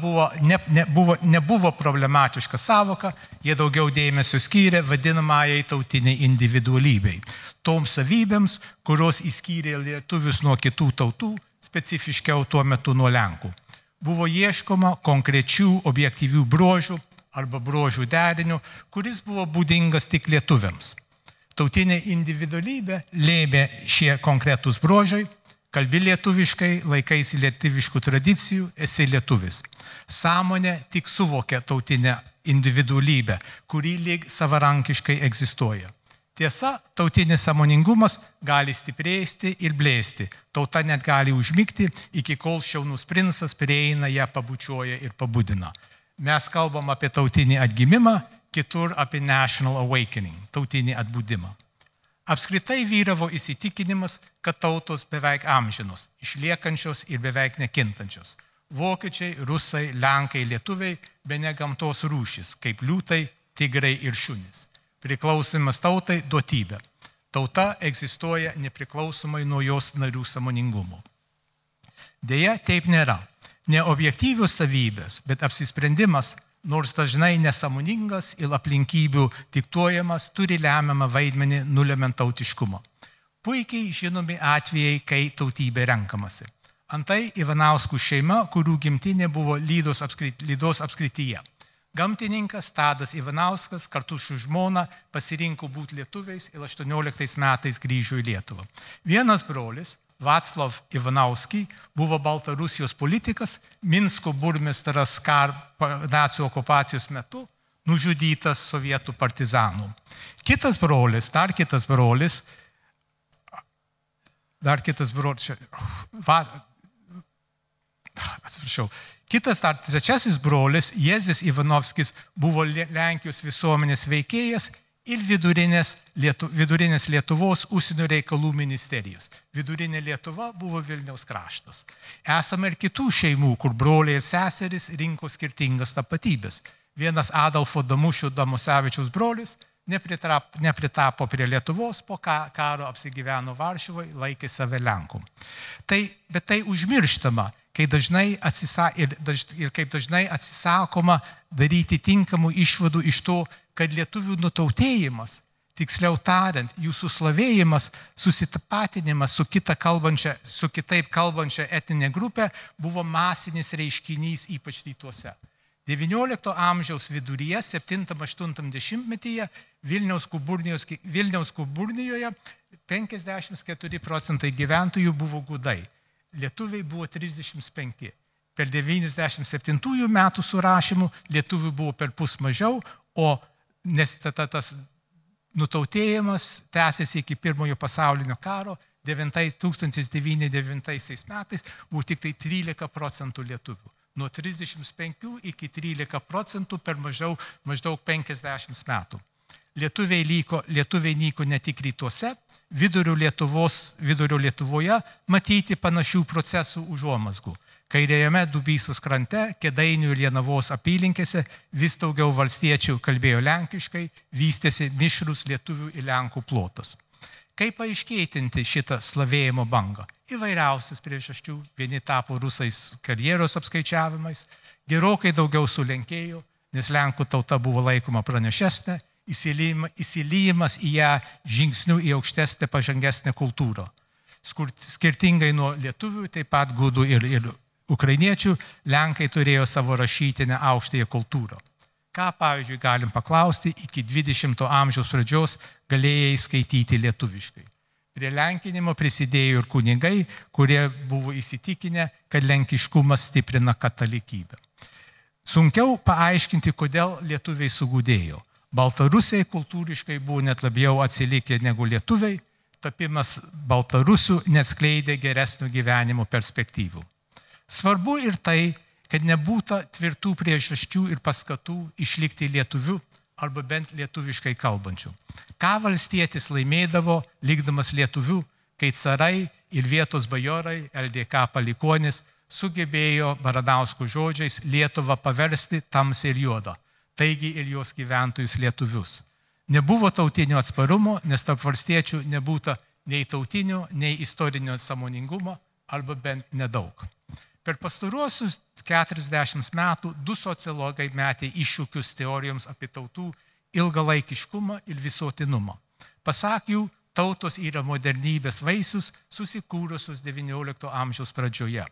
nebuvo problematiška savoka, jie daugiau dėmesio skyrė vadinamajai tautiniai individualybei. Toms savybėms, kurios išskyrė lietuvius nuo kitų tautų, specifiškiau tuo metu nuo Lenkų. Buvo ieškoma konkrečių objektyvių bruožų arba bruožų derinių, kuris buvo būdingas tik lietuviams. Tautinė individualybė lėmė šie konkretūs bruožai, kalbi lietuviškai, laikaisi lietuviškų tradicijų, esi lietuvis. Sąmonė tik suvokia tautinę individualybę, kuri lyg savarankiškai egzistuoja. Tiesa, tautinis sąmoningumas gali stiprėti ir blėsti. Tauta net gali užmigti, iki kol šaunus princas prieina, ją pabučiuoja ir pabudina. Mes kalbam apie tautinį atgimimą, kitur apie national awakening, tautinį atbudimą. Apskritai vyravo įsitikinimas, kad tautos beveik amžinos, išliekančios ir beveik nekintančios. Vokiečiai, rusai, lenkai, lietuviai, bene gamtos rūšis, kaip liūtai, tigrai ir šunys. Priklausimas tautai duotybė. Tauta egzistuoja nepriklausomai nuo jos narių sąmoningumo. Deja, taip nėra. Ne objektyvios savybės, bet apsisprendimas, nors dažnai nesąmoningas ir aplinkybių diktuojamas, turi lemiamą vaidmenį nulemiant tautiškumą. Puikiai žinomi atvejai, kai tautybė renkamasi. Antai Ivanauskų šeima, kurių gimtinė buvo Lydos apskrityje. Gamtininkas Tadas Ivanauskas kartu su žmona pasirinko būti lietuviais ir 18 metais grįžo į Lietuvą. Vienas brolis, Vaclav Ivanauskį, buvo Baltarusijos politikas, Minsko burmistras nacių okupacijos metu, nužudytas sovietų partizanų. Kitas brolis, trečiasis brolis, Jezis Ivanovskis, buvo Lenkijos visuomenės veikėjas ir vidurinės Lietuvos užsienio reikalų ministerijos. Vidurinė Lietuva buvo Vilniaus kraštas. Esame ir kitų šeimų, kur broliai ir seserys rinko skirtingas tapatybės. Vienas Adolfo Damusevičiaus brolis nepritapo prie Lietuvos, po karo apsigyveno Varšuvai, laikė save Lenku. Bet tai užmirštama, kaip dažnai atsisakoma daryti tinkamų išvadų iš to, kad lietuvių nutautėjimas, tiksliau tariant, jų suslavėjimas, susitapatinimas su kitaip kalbančia etninė grupė buvo masinis reiškinys ypač rytuose. XIX amžiaus viduryje, 7-8 Vilniaus Kuburnijoje 54% gyventojų buvo gudai. Lietuviai buvo 35. Per 97 metų surašymų lietuvių buvo per pus mažiau, o nes tas nutautėjimas tęsėsi iki Pirmojo pasaulinio karo, 1909 metais buvo tik tai 13% lietuvių. Nuo 35 iki 13% per maždaug 50 metų. Lietuviai nyko ne tik rytuose, vidurio Lietuvoje matyti panašių procesų užuomazgų. Kairėjame Dubysos krante, Kėdainių ir Lienavos apylinkėse vis daugiau valstiečių kalbėjo lenkiškai, vystėsi mišrus lietuvių ir lenkų plotas. Kaip paaiškėtinti šitą slavėjimo bangą? Įvairiausias priežasčių. Vieni tapo rusais karjeros apskaičiavimais, gerokai daugiau sulenkėjo, nes lenkų tauta buvo laikoma pranešesnė, įsilyjimas į ją žingsnių į aukštesnę pažangesnę kultūrą. Skirtingai nuo lietuvių, taip pat gudų ir ukrainiečių, lenkai turėjo savo rašytinę aukštąją kultūrą. Ką, pavyzdžiui, galim paklausti, iki 20 amžiaus pradžios galėjai skaityti lietuviškai. Prie lenkinimo prisidėjo ir kunigai, kurie buvo įsitikinę, kad lenkiškumas stiprina katalikybę. Sunkiau paaiškinti, kodėl lietuviai sugudėjo. Baltarusiai kultūriškai buvo net labiau atsilikę negu lietuviai, tapimas baltarusių neatskleidė geresnio gyvenimo perspektyvų. Svarbu ir tai, kad nebūta tvirtų priežasčių ir paskatų išlikti lietuviu arba bent lietuviškai kalbančių. Ką valstietis laimėdavo, likdamas lietuviu, kai carai ir vietos bajorai, LDK palikonis, sugebėjo Baranauskų žodžiais Lietuvą paversti tamsiai ir juodą, taigi ir jos gyventojus lietuvius. Nebuvo tautinio atsparumo, nes tarp valstiečių nebūta nei tautinio, nei istorinio sąmoningumo, arba bent nedaug. Per pastaruosius 40 metų 2 sociologai metė iššūkius teorijoms apie tautų ilgalaikiškumą ir visuotinumą. Pasak jų, tautos yra modernybės vaisius susikūrusius XIX amžiaus pradžioje.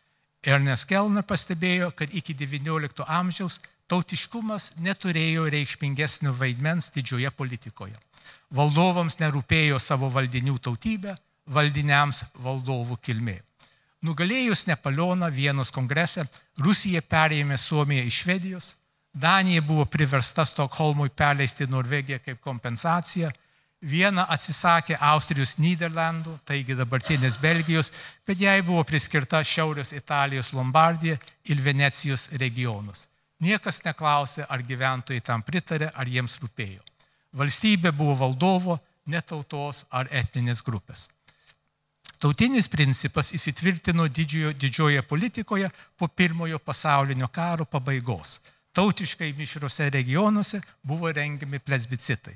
Ernest Kellner pastebėjo, kad iki XIX amžiaus tautiškumas neturėjo reikšmingesnio vaidmens didžioje politikoje. Valdovams nerūpėjo savo valdinių tautybė, valdiniams valdovų kilmė. Nugalėjus Napoleoną Vienos kongrese, Rusija perėmė Suomiją iš Švedijos, Danija buvo priversta Stokholmui perleisti Norvegiją kaip kompensaciją, Viena atsisakė Austrijos Nyderlandų, taigi dabartinės Belgijos, bet jai buvo priskirta Šiaurės Italijos Lombardija ir Venecijos regionas. Niekas neklausė, ar gyventojai tam pritarė, ar jiems rūpėjo. Valstybė buvo valdovo, ne tautos ar etninės grupės. Tautinis principas įsitvirtino didžioje politikoje po Pirmojo pasaulinio karo pabaigos. Tautiškai mišriuose regionuose buvo rengiami plebiscitai.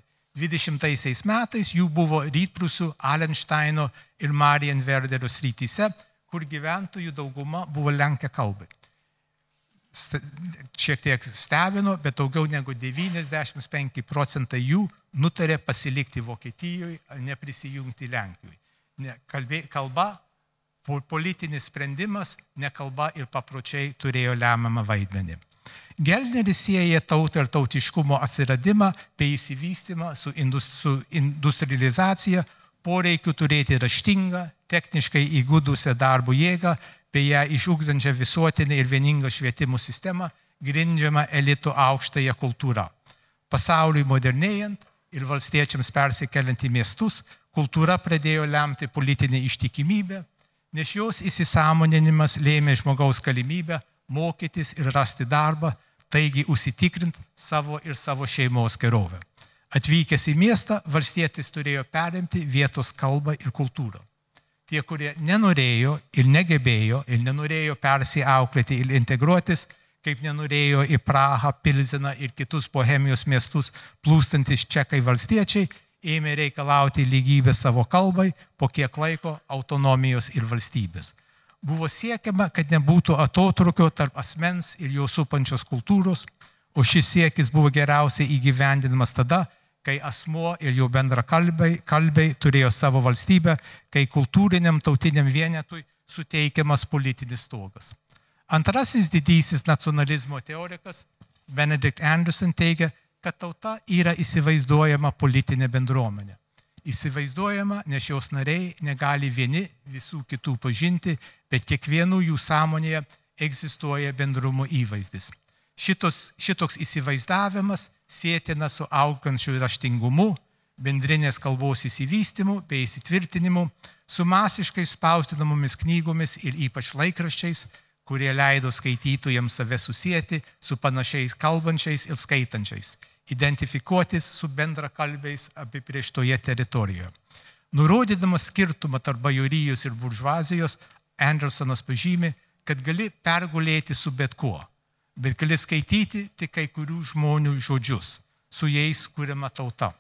20 metais jų buvo rytprūsių Alenšteino ir Marienwerderio srityse, kur gyventojų dauguma buvo lenkakalbiai. Šiek tiek stebino, bet daugiau negu 95% jų nutarė pasilikti Vokietijoje, neprisijungti Lenkijoje. Kalba, politinis sprendimas, ne kalba ir papročiai turėjo lemiamą vaidmenį. Gelneris sieja tautą ir tautiškumo atsiradimą bei įsivystymą su industrializacija, poreikiu turėti raštingą, techniškai įgudusią darbo jėgą, bei ją išugdančią visuotinę ir vieningą švietimo sistemą, grindžiamą elito aukštąją kultūrą. Pasauliui modernėjant ir valstiečiams persikeliant į miestus, kultūra pradėjo lemti politinę ištikimybę, nes jos įsisąmoninimas lėmė žmogaus galimybę mokytis ir rasti darbą, taigi užsitikrinti savo ir savo šeimos gerovę. Atvykęs į miestą, valstietis turėjo perimti vietos kalbą ir kultūrą. Tie, kurie nenorėjo ir negebėjo ir nenorėjo persiauklėti ir integruotis, kaip nenorėjo į Prahą, Pilzeną ir kitus Bohemijos miestus plūstantis čekai valstiečiai, ėmė reikalauti lygybės savo kalbai, po kiek laiko autonomijos ir valstybės. Buvo siekiama, kad nebūtų atotrūkio tarp asmens ir jo supančios kultūros, o šis siekis buvo geriausiai įgyvendinamas tada, kai asmuo ir jo bendrakalbiai turėjo savo valstybę, kai kultūriniam tautiniam vienetui suteikiamas politinis stogas. Antrasis didysis nacionalizmo teorikas Benedict Anderson teigia, kad tauta yra įsivaizduojama politinė bendruomenė. Įsivaizduojama, nes jos nariai negali vieni visų kitų pažinti, bet kiekvienų jų sąmonėje egzistuoja bendrumo įvaizdis. Šitoks įsivaizdavimas sietina su augančiu raštingumu, bendrinės kalbos įsivystymu bei įsitvirtinimu, su masiškai spausdinamomis knygomis ir ypač laikraščiais, kurie leido skaitytojams save susieti su panašiais kalbančiais ir skaitančiais, identifikuotis su bendrakalbiais apibrėžtoje teritorijoje. Nurodydamas skirtumą tarp bajorijos ir buržuazijos, Andersonas pažymi, kad gali pergulėti su bet kuo, bet gali skaityti tik kai kurių žmonių žodžius, su jais kuriama tauta.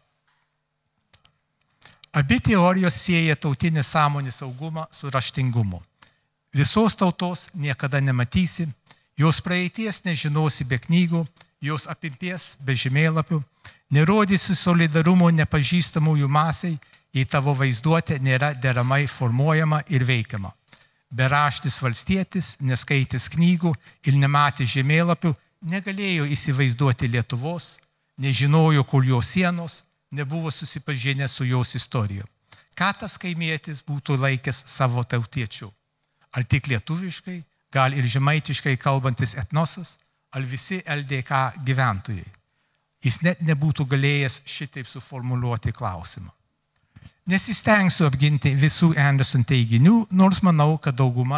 Abi teorijos sieja tautinį sąmonės saugumą su raštingumu. Visos tautos niekada nematysi, jos praeities nežinosi be knygų, jos apimties be žemėlapių, nerodysi solidarumo nepažįstamųjų masiai, jei tavo vaizduotė nėra deramai formuojama ir veikiama. Beraštis valstietis, neskaitis knygų ir nematęs žemėlapių, negalėjo įsivaizduoti Lietuvos, nežinojo, kur jos sienos, nebuvo susipažinę su jos istorija. Ką tas kaimietis būtų laikęs savo tautiečiu? Ar tik lietuviškai, gal ir žemaitiškai kalbantis etnosas, ar visi LDK gyventojai? Jis net nebūtų galėjęs šitaip suformuluoti klausimą. Nesistengsiu apginti visų Anderson teiginių, nors manau, kad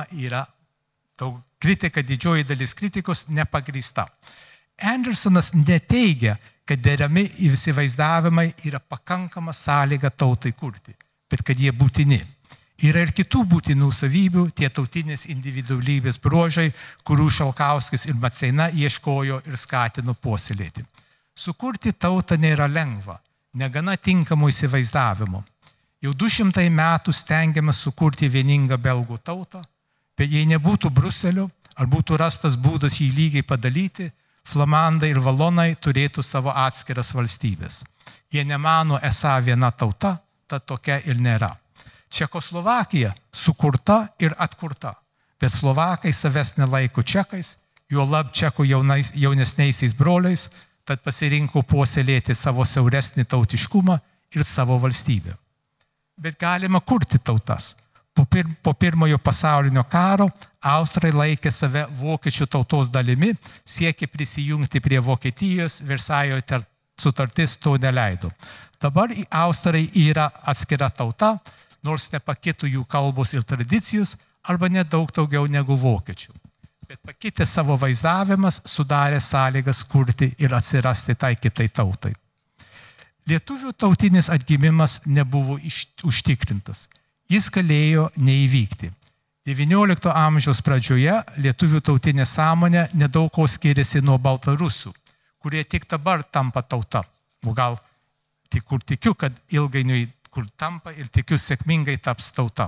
didžioji dalis kritikos nepagrįsta. Andersonas neteigia, kad derami įsivaizdavimai yra pakankama sąlyga tautai kurti, bet kad jie būtini. Yra ir kitų būtinų savybių, tie tautinės individualybės bruožai, kurių Šalkauskis ir Maceina ieškojo ir skatino puoselėti. Sukurti tautą nėra lengva, negana tinkamo įsivaizdavimo. Jau 200 metų stengiamas sukurti vieningą belgų tautą, bet jei nebūtų Bruselio, ar būtų rastas būdas jį lygiai padalyti, flamandai ir valonai turėtų savo atskiras valstybės. Jie nemano esą viena tauta, tad tokia ir nėra. Čekoslovakija sukurta ir atkurta, bet slovakai savęs nelaiko čekais, juolab čekų jaunesniaisiais broliais, tad pasirinko puoselėti savo siauresnį tautiškumą ir savo valstybę. Bet galima kurti tautas. Po pirmojo pasaulinio karo Austrai laikė save vokiečių tautos dalimi, siekė prisijungti prie Vokietijos, Versailles sutartis to neleido. Dabar Austrai yra atskira tauta, nors nepakito jų kalbos ir tradicijos, arba nedaug daugiau negu vokiečių. Bet pakitė savo vaizdavimas, sudarė sąlygas kurti ir atsirasti tai kitai tautai. Lietuvių tautinis atgimimas nebuvo užtikrintas. Jis galėjo neįvykti. XIX amžiaus pradžioje lietuvių tautinė sąmonė nedaug ko skiriasi nuo baltarusų, kurie tik dabar tampa tauta. Gal tik kur tikiu, kad ilgainiui kur tampa ir tikiu sėkmingai taps tauta.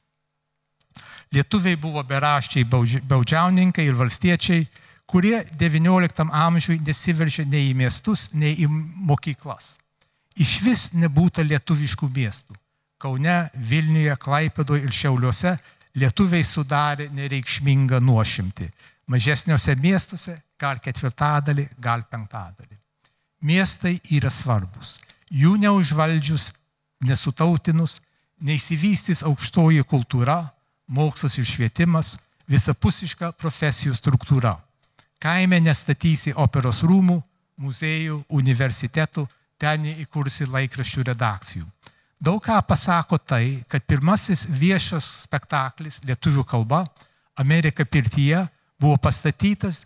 Lietuviai buvo beraščiai baudžiauninkai ir valstiečiai, kurie XIX amžiui nesiveržė nei į miestus, nei į mokyklas. Iš vis nebūta lietuviškų miestų. Kaune, Vilniuje, Klaipėdoje ir Šiauliuose lietuviai sudarė nereikšmingą nuošimtį. Mažesniuose miestuose gal 1/4, gal 1/5. Miestai yra svarbus. Jų neužvaldžius, nesutautinus, neįsivystys aukštoji kultūra, mokslas ir švietimas, visapusiška profesijų struktūra. Kaime nestatysi operos rūmų, muziejų, universitetų, ten įkursi laikraščių redakcijų. Daug ką pasako tai, kad pirmasis viešas spektaklis lietuvių kalba Amerika pirtyje buvo pastatytas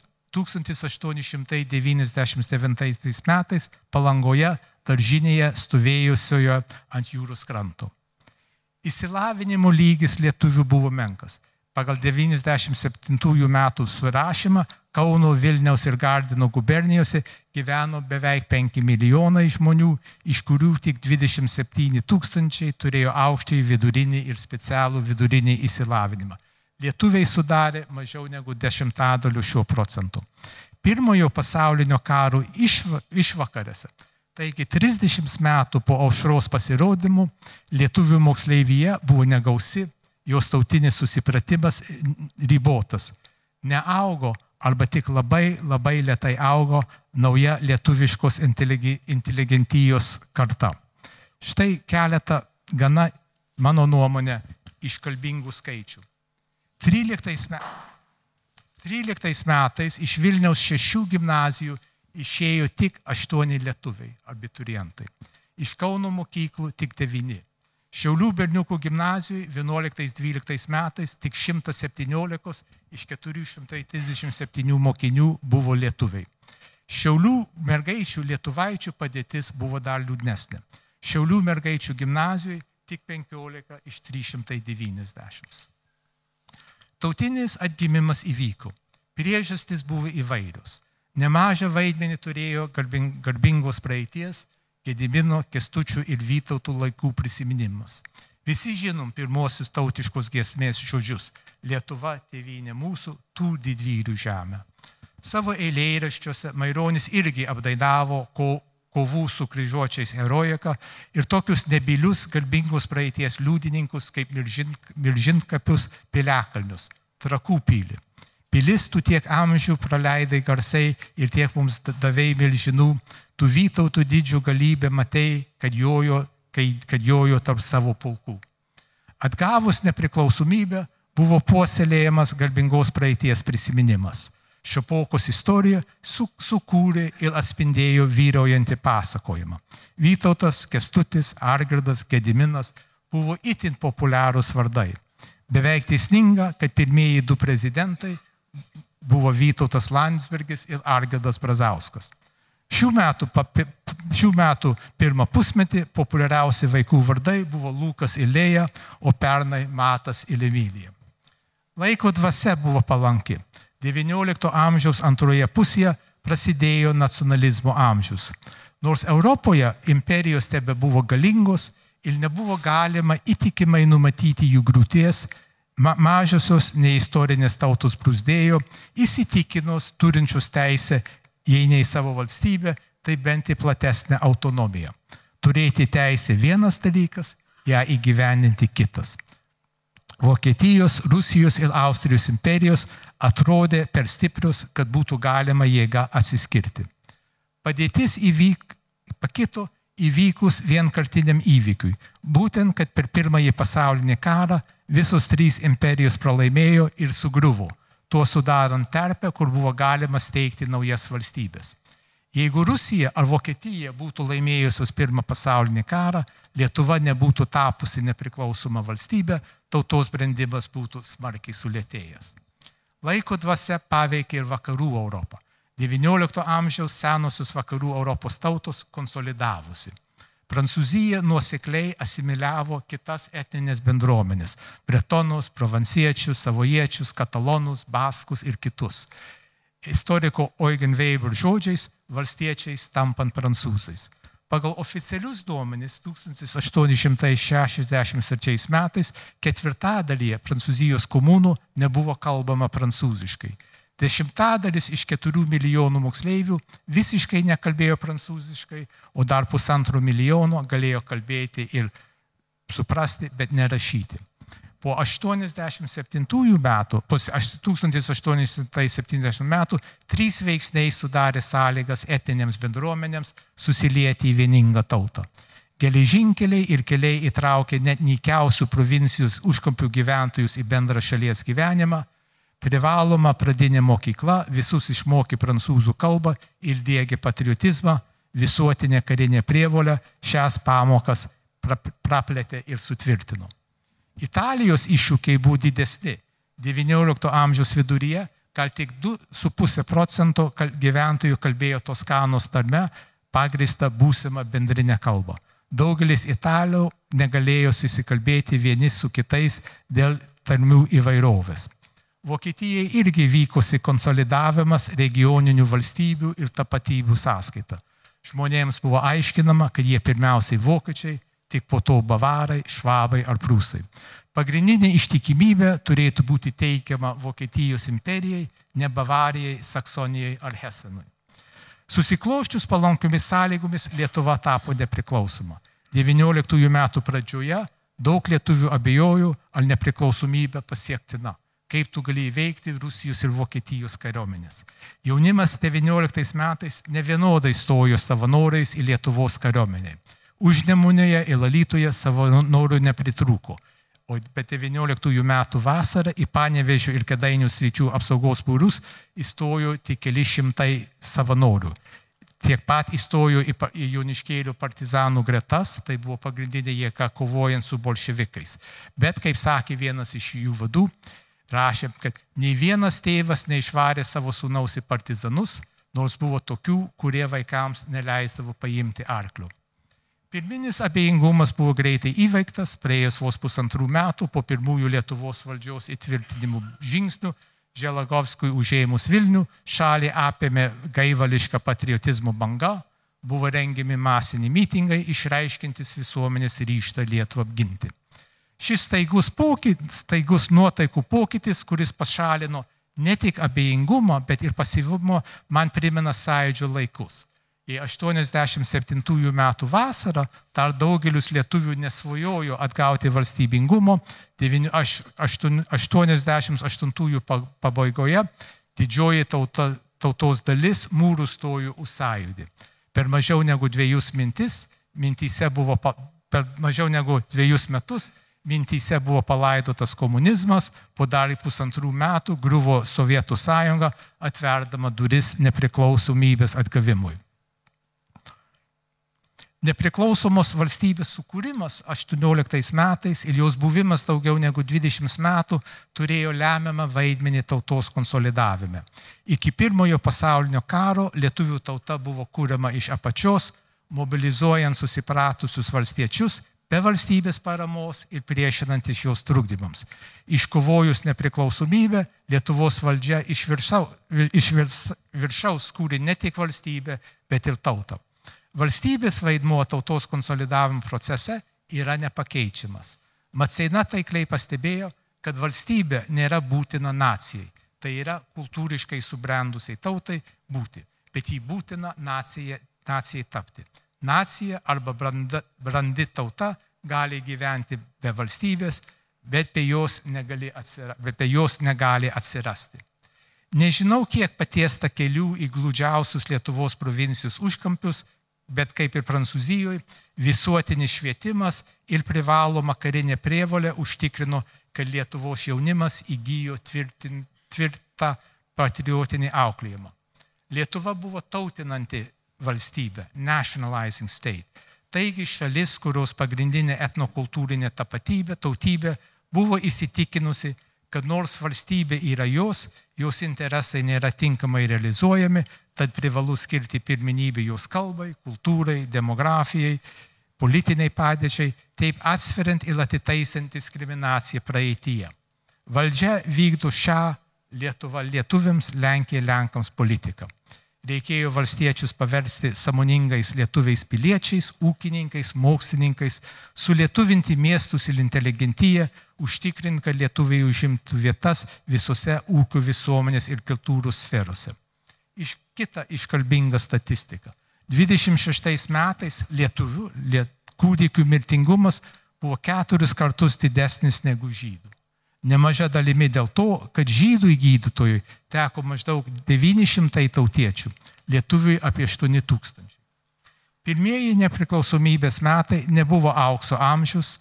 1899 metais Palangoje, daržinėje stovėjusioje ant jūros kranto. Išsilavinimo lygis lietuvių buvo menkas. Pagal 97 metų surašymą Kauno, Vilniaus ir Gardino gubernijose gyveno beveik 5 milijonai žmonių, iš kurių tik 27 000 turėjo aukštąjį vidurinį ir specialų vidurinį išsilavinimą. Lietuviai sudarė mažiau negu 10% šio procento. Pirmojo pasaulinio karo išvakarėse, taigi 30 metų po aušros pasirodymų, lietuvių moksleivyje buvo negausi, jos tautinis susipratimas ribotas. neaugo arba tik labai lėtai augo nauja lietuviškos inteligentijos karta. Štai keletą gana, mano nuomonė, iškalbingų skaičių. 13 metais iš Vilniaus 6 gimnazijų išėjo tik 8 lietuviai, abiturientai. Iš Kauno mokyklų tik 9. Šiaulių berniukų gimnazijoje 11-12 metais tik 117 iš 437 mokinių buvo lietuviai. Šiaulių mergaičių lietuvaičių padėtis buvo dar liūdnesnė. Šiaulių mergaičių gimnazijoje tik 15 iš 390. Tautinis atgimimas įvyko. Priežastys buvo įvairios. Nemažą vaidmenį turėjo garbingos praeities, Gedimino, Kęstučio ir Vytauto laikų prisiminimas. Visi žinom pirmosius tautiškos giesmės žodžius: Lietuva, tėvynė mūsų, tų didvyrių žemė. Savo eilėraščiuose Maironis irgi apdainavo kovų su kryžiuočiais herojiką ir tokius nebylius garbingos praeities liudininkus kaip Milžinkapius Piliakalnius, Trakų pilį. Pilis tu tiek amžių praleidai garsiai ir tiek mums davei milžinų, tu Vytautų didžių galybę matei, kad jojo tarp savo pulkų. Atgavus nepriklausomybę buvo puoselėjamas garbingos praeities prisiminimas. Šiopokos istorija sukūrė ir atspindėjo vyraujantį pasakojimą. Vytautas, Kęstutis, Algirdas, Gediminas buvo itin populiarūs vardai. Beveik teisinga, kad pirmieji 2 prezidentai buvo Vytautas Landsbergis ir Algirdas Brazauskas. Šių metų pirmą pusmetį populiariausi vaikų vardai buvo Lukas ir Lėja, o pernai Matas ir Emilija. Laiko dvasia buvo palanki. XIX amžiaus antroje pusėje prasidėjo nacionalizmo amžius. Nors Europoje imperijos tebe buvo galingos ir nebuvo galima įtikimai numatyti jų griūties, mažosios neistorinės tautos brūzdėjo, įsitikinos turinčios teisę, jei ne į savo valstybę, tai bent į platesnę autonomiją. Turėti teisę vienas dalykas, ją įgyvendinti kitas. Vokietijos, Rusijos ir Austrijos imperijos atrodė per stiprios, kad būtų galima jėga atsiskirti. Padėtis pakito įvykus vienkartiniam įvykiui. Būtent, kad per Pirmąjį pasaulinį karą visos 3 imperijos pralaimėjo ir sugriuvo, tuo sudarant terpę, kur buvo galima steigti naujas valstybės. Jeigu Rusija ar Vokietija būtų laimėjusios Pirmą pasaulinį karą, Lietuva nebūtų tapusi nepriklausoma valstybė, tautos brendimas būtų smarkiai sulėtėjęs. Laiko dvasia paveikė ir vakarų Europą. XIX amžiaus senosios vakarų Europos tautos konsolidavosi. Prancūzija nuosekliai asimiliavo kitas etninės bendruomenės – bretonus, provansiečius, savojiečius, katalonus, baskus ir kitus. Istoriko Eugen Weber žodžiais, valstiečiais tampant prancūzais. Pagal oficialius duomenis 1863 metais 4 Prancūzijos komunų nebuvo kalbama prancūziškai. 10 iš 4 milijonų moksleivių visiškai nekalbėjo prancūziškai, o dar 1,5 milijono galėjo kalbėti ir suprasti, bet nerašyti. Po 1870 metų 3 veiksniai sudarė sąlygas etninėms bendruomenėms susilieti į vieningą tautą. Geležinkeliai ir keliai įtraukė net nykiausių provincijos užkampių gyventojus į bendrą šalies gyvenimą. Privaloma pradinė mokykla visus išmokė prancūzų kalbą ir diegė patriotizmą, visuotinė karinė prievolė šias pamokas praplėtė ir sutvirtino. Italijos iššūkiai buvo didesni. XIX amžiaus viduryje gal tik 2,5% gyventojų kalbėjo Toskanos tarme pagrįstą būsimą bendrinę kalbą. Daugelis italų negalėjo susikalbėti vieni su kitais dėl tarmių įvairovės. Vokietijai irgi vykosi konsolidavimas regioninių valstybių ir tapatybių sąskaita. Žmonėms buvo aiškinama, kad jie pirmiausiai vokiečiai, tik po to bavarai, švabai ar prūsai. Pagrindinė ištikimybė turėtų būti teikiama Vokietijos imperijai, ne Bavarijai, Saksonijai ar Hesenui. Susikloščius palankiomis sąlygomis Lietuva tapo nepriklausoma. 19 metų pradžioje daug lietuvių abejojo, ar nepriklausomybė pasiektina. kaip tu gali įveikti Rusijos ir Vokietijos kariuomenės. Jaunimas 19 metais nevienodai stojo savanoriais į Lietuvos kariuomenę. Užnemunėje ir Alytuje savanorių nepritrūko. O be 19 metų vasarą į Panevėžio ir Kėdainių sričių apsaugos būrius įstojo tik keli šimtai savanorių. Tiek pat įstojo į Joniškėlių partizanų gretas, tai buvo pagrindinė jėga kovojant su bolševikais. Bet, kaip sakė vienas iš jų vadų, rašė, kad nei vienas tėvas neišvarė savo sūnaus į partizanus, nors buvo tokių, kurie vaikams neleisdavo paimti arklių. Pirminis abejingumas buvo greitai įveiktas, praėjus vos 1,5 metų po pirmųjų Lietuvos valdžios įtvirtinimų žingsnių, Želagovskui užėmus Vilnių, šalį apėmė gaivališka patriotizmo banga, buvo rengiami masiniai mitingai, išreiškintis visuomenės ryžtą Lietuvą apginti. Šis staigus nuotaikų pokytis, kuris pašalino ne tik abejingumą, bet ir pasyvumą, man primena Sąjūdžio laikus. Į 87 metų vasarą dar daugelis lietuvių nesvajojo atgauti valstybingumo, 88 pabaigoje didžioji tautos dalis mūrų stojo už Sąjūdį. Per mažiau negu 2 metus mintyse buvo palaidotas komunizmas, po dar 1,5 metų griuvo Sovietų sąjunga, atverdama duris nepriklausomybės atgavimui. Nepriklausomos valstybės sukūrimas 18 metais ir jos buvimas daugiau negu 20 metų turėjo lemiamą vaidmenį tautos konsolidavime. Iki Pirmojo pasaulinio karo lietuvių tauta buvo kuriama iš apačios, mobilizuojant susipratusius valstiečius, be valstybės paramos ir priešinantis jos trukdymams. Iškovojus nepriklausomybę, Lietuvos valdžia iš viršaus kūrė ne tik valstybę, bet ir tautą. Valstybės vaidmuo tautos konsolidavimo procese yra nepakeičiamas. Maceina taikliai pastebėjo, kad valstybė nėra būtina nacijai. Tai yra kultūriškai subrendusiai tautai būti, bet jį būtina nacijai tapti. Nacija arba brandi tauta gali gyventi be valstybės, bet be jos negali atsirasti. Nežinau, kiek patiesta kelių į glūdžiausius Lietuvos provincijos užkampius, bet kaip ir Prancūzijoje, visuotinis švietimas ir privaloma karinė prievolė užtikrino, kad Lietuvos jaunimas įgijo tvirtą patriotinį auklėjimą. Lietuva buvo tautinanti valstybė, nationalizing state. Taigi šalis, kurios pagrindinė etnokultūrinė tautybė buvo įsitikinusi, kad nors valstybė yra jos interesai nėra tinkamai realizuojami, tad privalu skirti pirmenybę jos kalbai, kultūrai, demografijai, politiniai padėčiai, taip atsveriant ir atitaisant diskriminaciją praeityje. Valdžia vykdo šią Lietuvą lietuviams, Lenkija Lenkams politiką. Reikėjo valstiečius paversti sąmoningais lietuviais piliečiais, ūkininkais, mokslininkais, sulietuvinti miestus ir inteligentiją, užtikrinti, kad lietuviai užimtų vietas visose ūkio visuomenės ir kultūros sferose. Kita iškalbinga statistika. 26 metais lietuvių kūdikių mirtingumas buvo 4 kartus didesnis negu žydų. Nemaža dalimi dėl to, kad žydų gydytojui teko maždaug 900 tautiečių, lietuviui apie 8,000. Pirmieji nepriklausomybės metai nebuvo aukso amžius,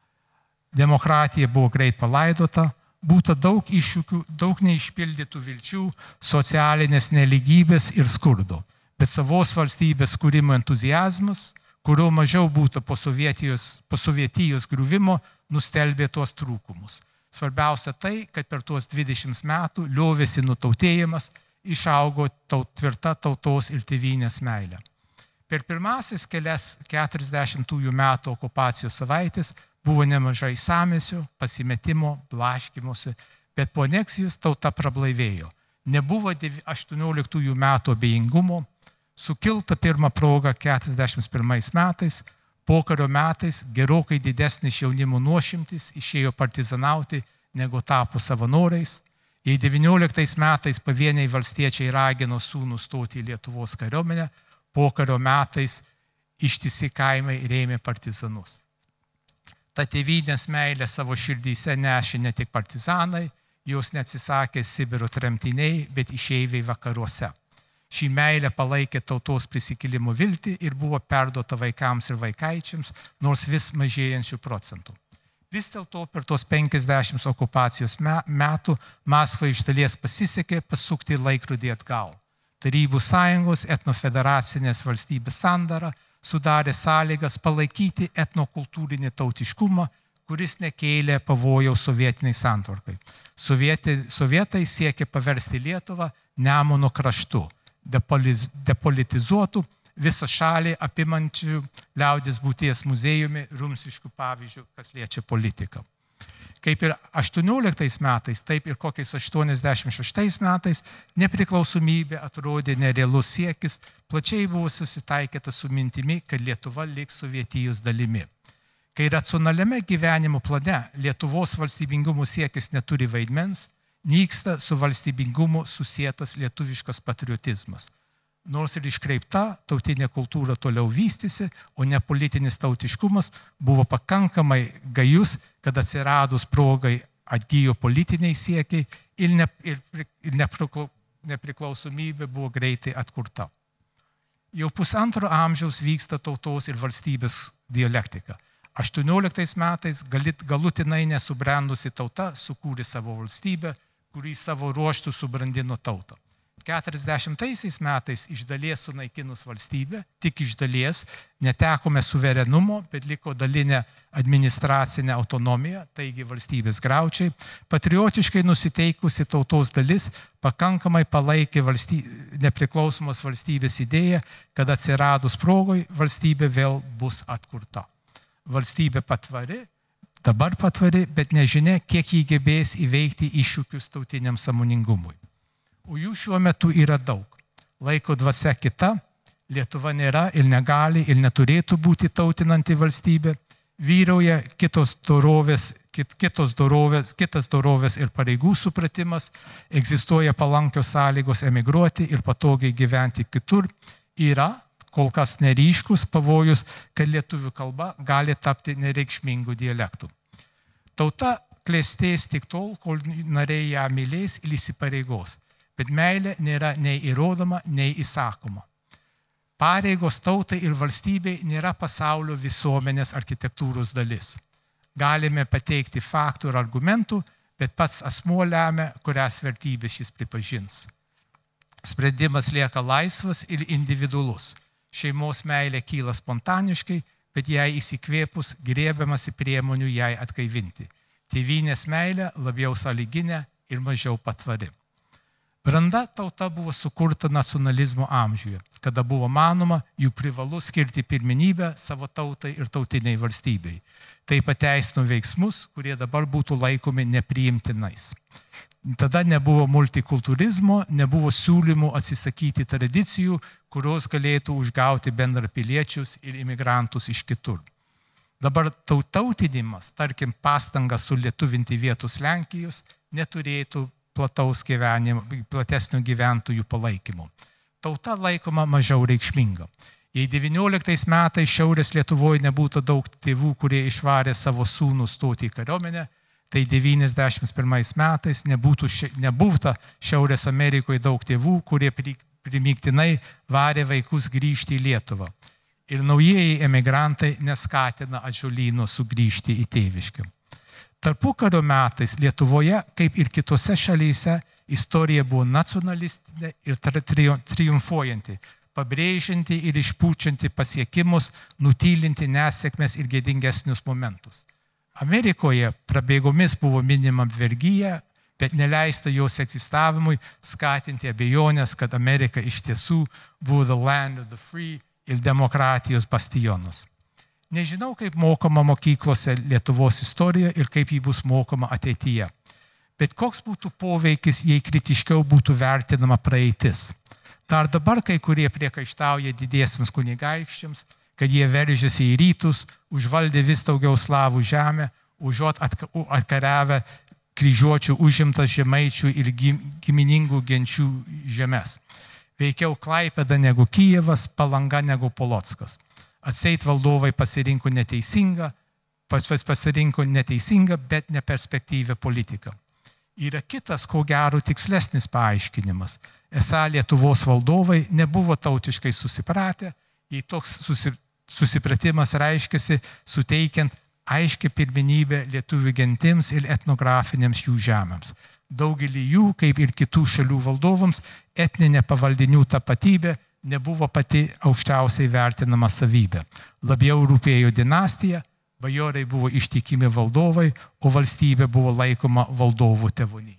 demokratija buvo greit palaidota, būta daug iššūkių, daug neišpildytų vilčių, socialinės neligybės ir skurdo. Bet savos valstybės kūrimo entuziazmas, kurio mažiau būtų po Sovietijos griuvimo, nustelbė tuos trūkumus. Svarbiausia tai, kad per tuos 20 metų liovėsi nutautėjimas, išaugo tvirta tautos ir tėvynės meilė. Per pirmasis kelias 40 metų okupacijos savaitės buvo nemažai sąmesio, pasimetimo, blaškymosi, bet po aneksijos tauta prablaivėjo. Nebuvo 18 metų abejingumo, sukilta pirmą progą 41 metais, pokario metais gerokai didesnis jaunimo nuošimtis išėjo partizanauti negu tapo savanoriais. Jei 19 metais pavieniai valstiečiai ragino sūnų stoti į Lietuvos kariuomenę, pokario metais ištisi kaimai rėmė partizanus. Ta tėvynės meilė savo širdyse nešė ne tik partizanai, jos neatsisakė Sibiro tremtiniai, bet išeiviai vakaruose. Šį meilę palaikė tautos prisikėlimo viltį ir buvo perduota vaikams ir vaikaičiams, nors vis mažėjančių procentų. Vis dėlto per tos 50 okupacijos metų Maskvai iš dalies pasisekė pasukti laikrodį atgal. Tarybų sąjungos etnofederacinės valstybės sandara sudarė sąlygas palaikyti etnokultūrinį tautiškumą, kuris nekėlė pavojaus sovietiniai santvarkai. Sovietai siekė paversti Lietuvą Nemuno kraštu, depolitizuotų visą šalį apimančių liaudės būties muziejumi rumsiškų pavyzdžių, kas liečia politiką. Kaip ir 18 metais, taip ir kokiais 86 metais nepriklausomybė atrodė nerealus siekis, plačiai buvo susitaikyta su mintimi, kad Lietuva liks Sovietijos dalimi. Kai racionaliame gyvenimo plane Lietuvos valstybingumo siekis neturi vaidmens, nyksta su valstybingumu susietas lietuviškas patriotizmas. Nors ir iškreipta, tautinė kultūra toliau vystėsi, o ne politinis tautiškumas buvo pakankamai gajus, kad atsiradus progai atgyjo politiniai siekiai ir nepriklausomybė buvo greitai atkurta. Jau pusantro amžiaus vyksta tautos ir valstybės dialektika. 18 metais galutinai nesubrendusi tauta sukūrė savo valstybę, kurį savo ruoštų subrandino tautą. 40 metais iš dalies sunaikinus valstybę, tik iš dalies netekome suverenumo, bet liko dalinė administracinė autonomija, taigi valstybės graučiai, patriotiškai nusiteikusi tautos dalis pakankamai palaikė nepriklausomos valstybės idėją, kad atsiradus progoj valstybė vėl bus atkurta. Valstybė patvari, dabar patvari, bet nežinia, kiek jį gebės įveikti iššūkius tautiniam sąmoningumui. O jų šiuo metu yra daug. Laiko dvasia kita, Lietuva nėra ir negali ir neturėtų būti tautinanti valstybė, vyrauja kitas dorovės ir pareigų supratimas, egzistuoja palankios sąlygos emigruoti ir patogiai gyventi kitur, yra kol kas neryškus pavojus, kad lietuvių kalba gali tapti nereikšmingų dialektų. Tauta klestės tik tol, kol nariai ją mylės ir įsipareigos, bet meilė nėra nei įrodoma, nei įsakoma. Pareigos tautai ir valstybei nėra pasaulio visuomenės architektūros dalis. Galime pateikti faktų ir argumentų, bet pats asmuo lemia, kurias vertybės jis pripažins. Sprendimas lieka laisvas ir individualus. Šeimos meilė kyla spontaniškai, bet jai įsikvėpus griebiamasi priemonių jai atgaivinti. Tėvynės meilė labiau sąlyginė ir mažiau patvari. Branda tauta buvo sukurta nacionalizmo amžiuje, kada buvo manoma, jų privalu skirti pirmenybę savo tautai ir tautiniai valstybei. Tai pateisino veiksmus, kurie dabar būtų laikomi nepriimtinais. Tada nebuvo multikultūrizmo, nebuvo siūlymų atsisakyti tradicijų, kurios galėtų užgauti bendrapiliečius ir imigrantus iš kitur. Dabar tautinimas, tarkim, pastanga sulietuvinti vietos Lenkijos, neturėtų platesnio gyventojų palaikymo. Tauta laikoma mažiau reikšminga. Jei 19 metais Šiaurės Lietuvoje nebūtų daug tėvų, kurie išvarė savo sūnų stoti į kariuomenę, tai 91 metais nebūtų Šiaurės Amerikoje daug tėvų, kurie primygtinai varė vaikus grįžti į Lietuvą. Ir naujieji emigrantai neskatina atžalyno sugrįžti į tėviškę. Tarpukario metais Lietuvoje, kaip ir kitose šalyse, istorija buvo nacionalistinė ir triumfuojanti, pabrėžianti ir išpučianti pasiekimus, nutylinti nesėkmes ir gėdingesnius momentus. Amerikoje prabėgomis buvo minima vergyja, bet neleista jos egzistavimui skatinti abejonės, kad Amerika iš tiesų buvo the land of the free ir demokratijos bastionas. Nežinau, kaip mokoma mokyklose Lietuvos istorija ir kaip ji bus mokoma ateityje. Bet koks būtų poveikis, jei kritiškiau būtų vertinama praeitis. Dar dabar kai kurie priekaištauja didiesiams kunigaikščiams, kad jie veržiasi į rytus, užvaldė vis daugiau slavų žemę, užuot atkariavę kryžiuočių užimtas žemaičių ir giminingų genčių žemes. Veikiau Klaipėda negu Kijevas, Palanga negu Polockas. Atseit valdovai pasirinko neteisingą, bet neperspektyvią politiką. Yra kitas, ko gero, tikslesnis paaiškinimas. Esą Lietuvos valdovai nebuvo tautiškai susipratę, jei toks susipratimas reiškiasi suteikiant aiškią pirmenybę lietuvių gentims ir etnografiniams jų žemėms. Daugelį jų, kaip ir kitų šalių valdovams, etninė pavaldinių tapatybė nebuvo pati aukščiausiai vertinama savybė. Labiau rūpėjo dinastija, bajorai buvo ištikimi valdovai, o valstybė buvo laikoma valdovų tėvonija.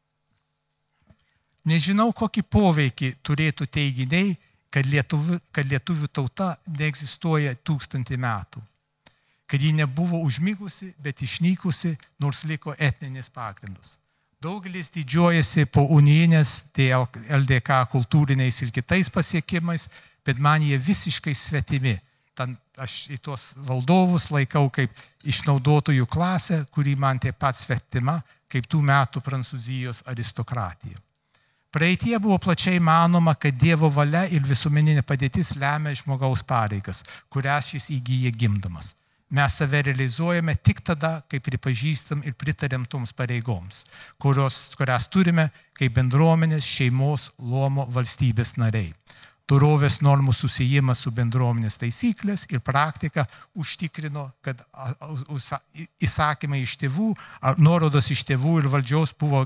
Nežinau, kokį poveikį turėtų teiginiai, kad lietuvių tauta neegzistuoja 1000 metų. Kad ji nebuvo užmigusi, bet išnykusi, nors liko etninis pagrindas. Daugelis didžiuojasi po unijinės LDK kultūriniais ir kitais pasiekimais, bet man jie visiškai svetimi. Aš į tuos valdovus laikau kaip išnaudotojų klasę, kuri man taip pat svetima, kaip tų metų Prancūzijos aristokratija. Praeitie buvo plačiai manoma, kad Dievo valia ir visuomeninė padėtis lemia žmogaus pareigas, kurias šis įgyja gimdamas. Mes save realizuojame tik tada, kai pripažįstam ir pritarėm toms pareigoms, kurias turime kaip bendruomenės, šeimos, luomo, valstybės nariai. Dorovės normų susijimas su bendruomenės taisyklės ir praktika užtikrino, kad įsakymai iš tėvų, nuorodos iš tėvų ir valdžios buvo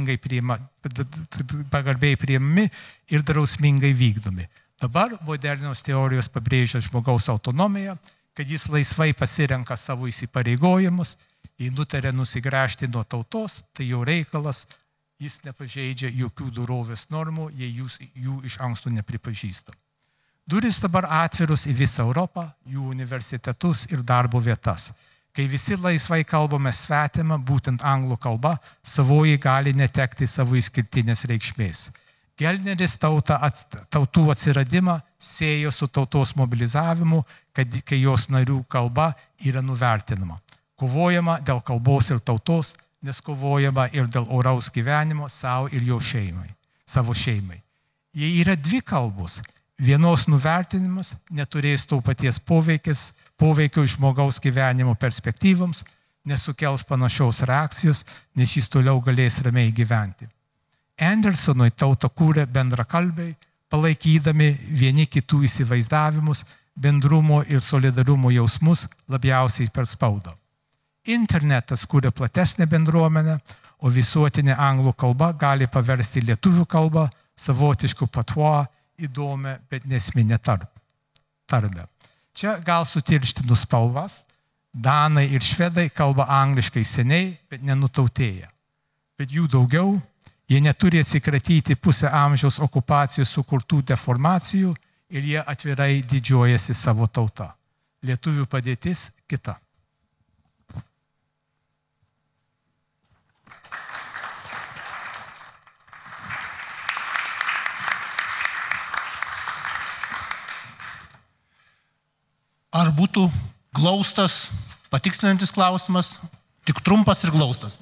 pagarbiai priimami ir drausmingai vykdomi. Dabar modernios teorijos pabrėžia žmogaus autonomiją, kad jis laisvai pasirenka savo įsipareigojimus, jei nutarė nusigręžti nuo tautos, tai jo reikalas, jis nepažeidžia jokių dorovės normų, jei jūs jų iš anksto nepripažįsta. Durys dabar atvirus į visą Europą, jų universitetus ir darbo vietas. Kai visi laisvai kalbame svetimą, būtent anglų kalba, savoji gali netekti savo išskirtinės reikšmės. Gelneris tautų atsiradimą siejo su tautos mobilizavimu, kai jos narių kalba yra nuvertinama. Kovojama dėl kalbos ir tautos, nes kovojama ir dėl oraus gyvenimo savo ir savo šeimai. Jei yra 2 kalbos, vienos nuvertinimas neturės to paties poveikio žmogaus gyvenimo perspektyvams, nesukels panašios reakcijos, nes jis toliau galės ramiai gyventi. Andersonui tautą kūrė bendrakalbiai, palaikydami vieni kitų įsivaizdavimus, bendrumo ir solidarumo jausmus labiausiai per spaudą. Internetas kūrė platesnę bendruomenę, o visuotinė anglų kalba gali paversti lietuvių kalbą savotiškų patuo įdomią, bet nesminę tarmę. Čia gal sutirštinu spalvas. Danai ir švedai kalba angliškai seniai, bet nenutautėja. Bet jų daugiau, jie neturi atsikratyti pusę amžiaus okupacijos sukurtų deformacijų ir jie atvirai didžiuojasi savo tauta. Lietuvių padėtis kita. Ar būtų glaustas, patikslinantis klausimas, tik trumpas ir glaustas?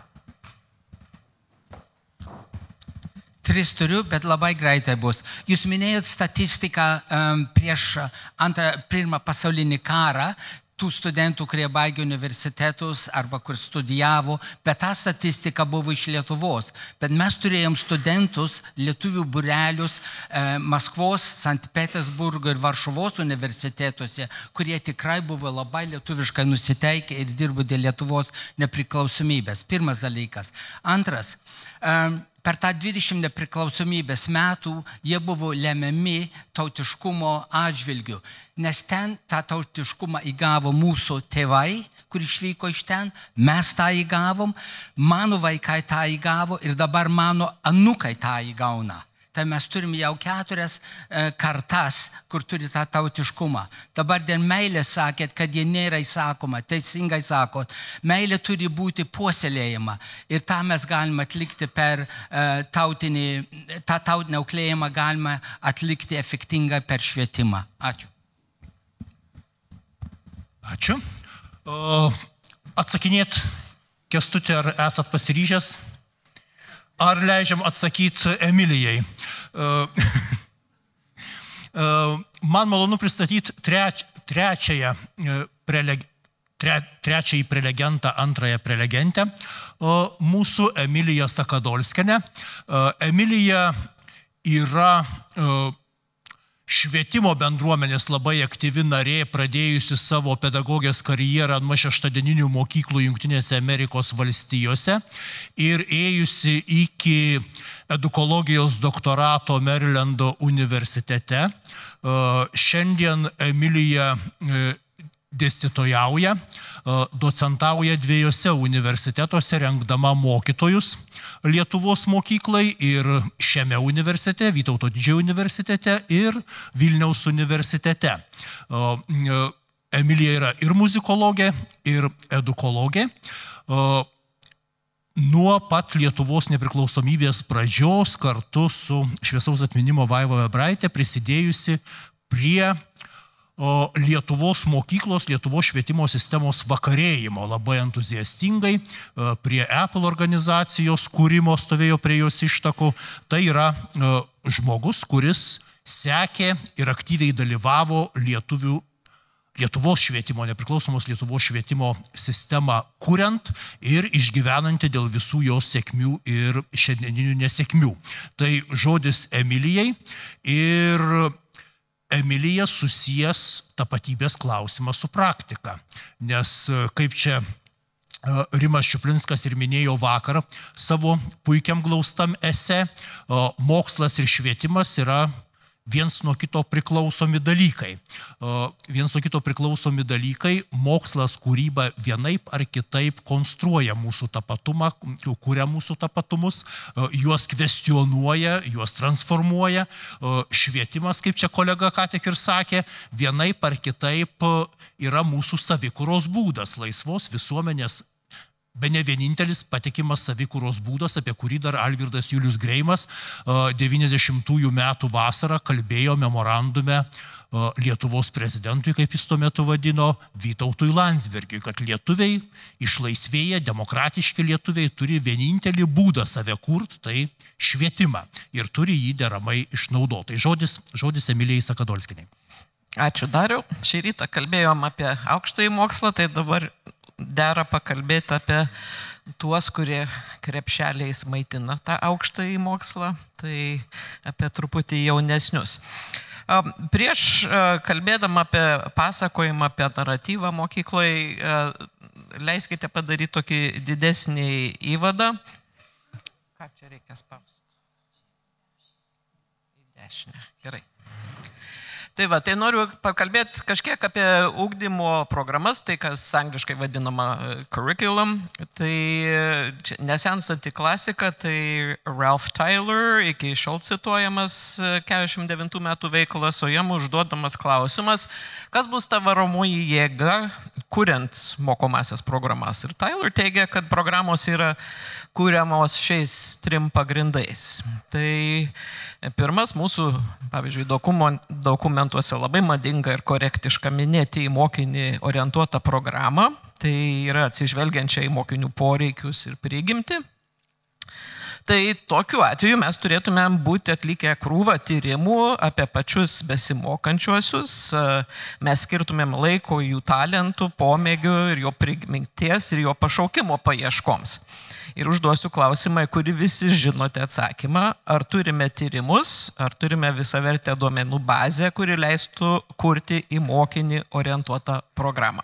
3 turiu, bet labai greitai bus. Jūs minėjot statistiką prieš Pirmą pasaulinį karą, tų studentų, kurie baigė universitetus arba kur studijavo, bet ta statistika buvo iš Lietuvos. Bet mes turėjom studentus, lietuvių būrelius Maskvos, Sankt Petersburgo ir Varšuvos universitetuose, kurie tikrai buvo labai lietuviškai nusiteikę ir dirbo dėl Lietuvos nepriklausomybės. Pirmas dalykas. Antras, per tą 20 nepriklausomybės metų jie buvo lemiami tautiškumo atžvilgiu, nes ten tą tautiškumą įgavo mūsų tėvai, kur išvyko iš ten, mes tą įgavom, mano vaikai tą įgavo ir dabar mano anūkai tą įgauna. Tai mes turim jau 4 kartas, kur turi tą tautiškumą. Dabar dėl meilės sakėt, kad jie nėra įsakoma, teisingai sakot. Meilė turi būti puoselėjama ir tą mes galime atlikti per tą tautinį auklėjimą galime atlikti efektingai per švietimą. Ačiū. Ačiū. Atsakinėt, Kęstuti, ar esat pasiryžęs? Ar leidžiam atsakyti Emilijai? Man malonu pristatyti trečiąjį prelegentą, antrąją prelegentę. mūsų Emilija Sakadolskienė. Emilija yra švietimo bendruomenės labai aktyvi narė, pradėjusi savo pedagogės karjerą nuo šeštadieninių mokyklų Jungtinėse Amerikos valstijose ir ėjusi iki edukologijos doktorato Marylando universitete. Šiandien Emilija dėstytojauja, docentauja 2 universitetuose, rengdama mokytojus Lietuvos mokyklai ir šiame universitete, Vytauto Didžiojo universitete ir Vilniaus universitete. Emilija yra ir muzikologė, ir edukologė. Nuo pat Lietuvos nepriklausomybės pradžios kartu su šviesaus atminimo Vaiva Vebraitė prisidėjusi prie Lietuvos mokyklos, Lietuvos švietimo sistemos vakarėjimo labai entuziastingai, prie Apple organizacijos kūrimo stovėjo prie jos ištakų. Tai yra žmogus, kuris sekė ir aktyviai dalyvavo Lietuvos švietimo, nepriklausomos Lietuvos švietimo sistemą kuriant ir išgyvenanti dėl visų jos sėkmių ir šiandieninių nesėkmių. Tai žodis Emilijai ir Emilija susijęs tapatybės klausimą su praktika, nes kaip čia Rimas Čiuplinskas ir minėjo vakar savo puikiam glaustam ese, mokslas ir švietimas yra viens nuo kito priklausomi dalykai. Mokslas, kūryba vienaip ar kitaip konstruoja mūsų tapatumą, kuria mūsų tapatumus, juos kvestionuoja, juos transformuoja. Švietimas, kaip čia kolega ką tik ir sakė, vienaip ar kitaip yra mūsų savikūros būdas, laisvos visuomenės. Bene vienintelis patikimas savikūros būdas, apie kurį dar Algirdas Julius Greimas 90-ųjų metų vasarą kalbėjo memorandume Lietuvos prezidentui, kaip jis tuo metu vadino, Vytautui Landsbergiui, kad lietuviai išlaisvėję, demokratiški lietuviai turi vienintelį būdą save kurt, tai švietimą, ir turi jį deramai išnaudoti. Žodis Emilijai Sakadolskienei. Ačiū, Dariau. Šį rytą kalbėjom apie aukštąjį mokslą, tai dabar dera pakalbėti apie tuos, kurie krepšeliais maitina tą aukštąjį mokslą, tai apie truputį jaunesnius. Prieš kalbėdama apie pasakojimą, apie naratyvą mokykloje, leiskite padaryti tokį didesnį įvadą. Ką čia reikia spausti? Į dešinę. Gerai. Tai va, tai noriu pakalbėti kažkiek apie ugdymo programas, tai kas angliškai vadinama curriculum. Tai nesenstanti klasika, tai Ralph Tyler, iki šiol cituojamas 49 metų veikalas, o jam užduodamas klausimas, kas bus ta varomoji jėga, kuriant mokomasias programas. Ir Tyler teigia, kad programos yra kuriamos šiais 3 pagrindais. Tai pirmas mūsų, pavyzdžiui, dokumentuose labai madinga ir korektiška minėti į mokinį orientuotą programą, tai yra atsižvelgiančia į mokinių poreikius ir prigimtį. Tai tokiu atveju mes turėtumėm būti atlikę krūvą tyrimų apie pačius besimokančiuosius, mes skirtumėm laiko jų talentų, pomėgių ir jo prigimties ir jo pašaukimo paieškoms. Ir užduosiu klausimą, kurį visi žinote atsakymą, ar turime tyrimus, ar turime visavertę duomenų bazę, kuri leistų kurti į mokinį orientuotą programą.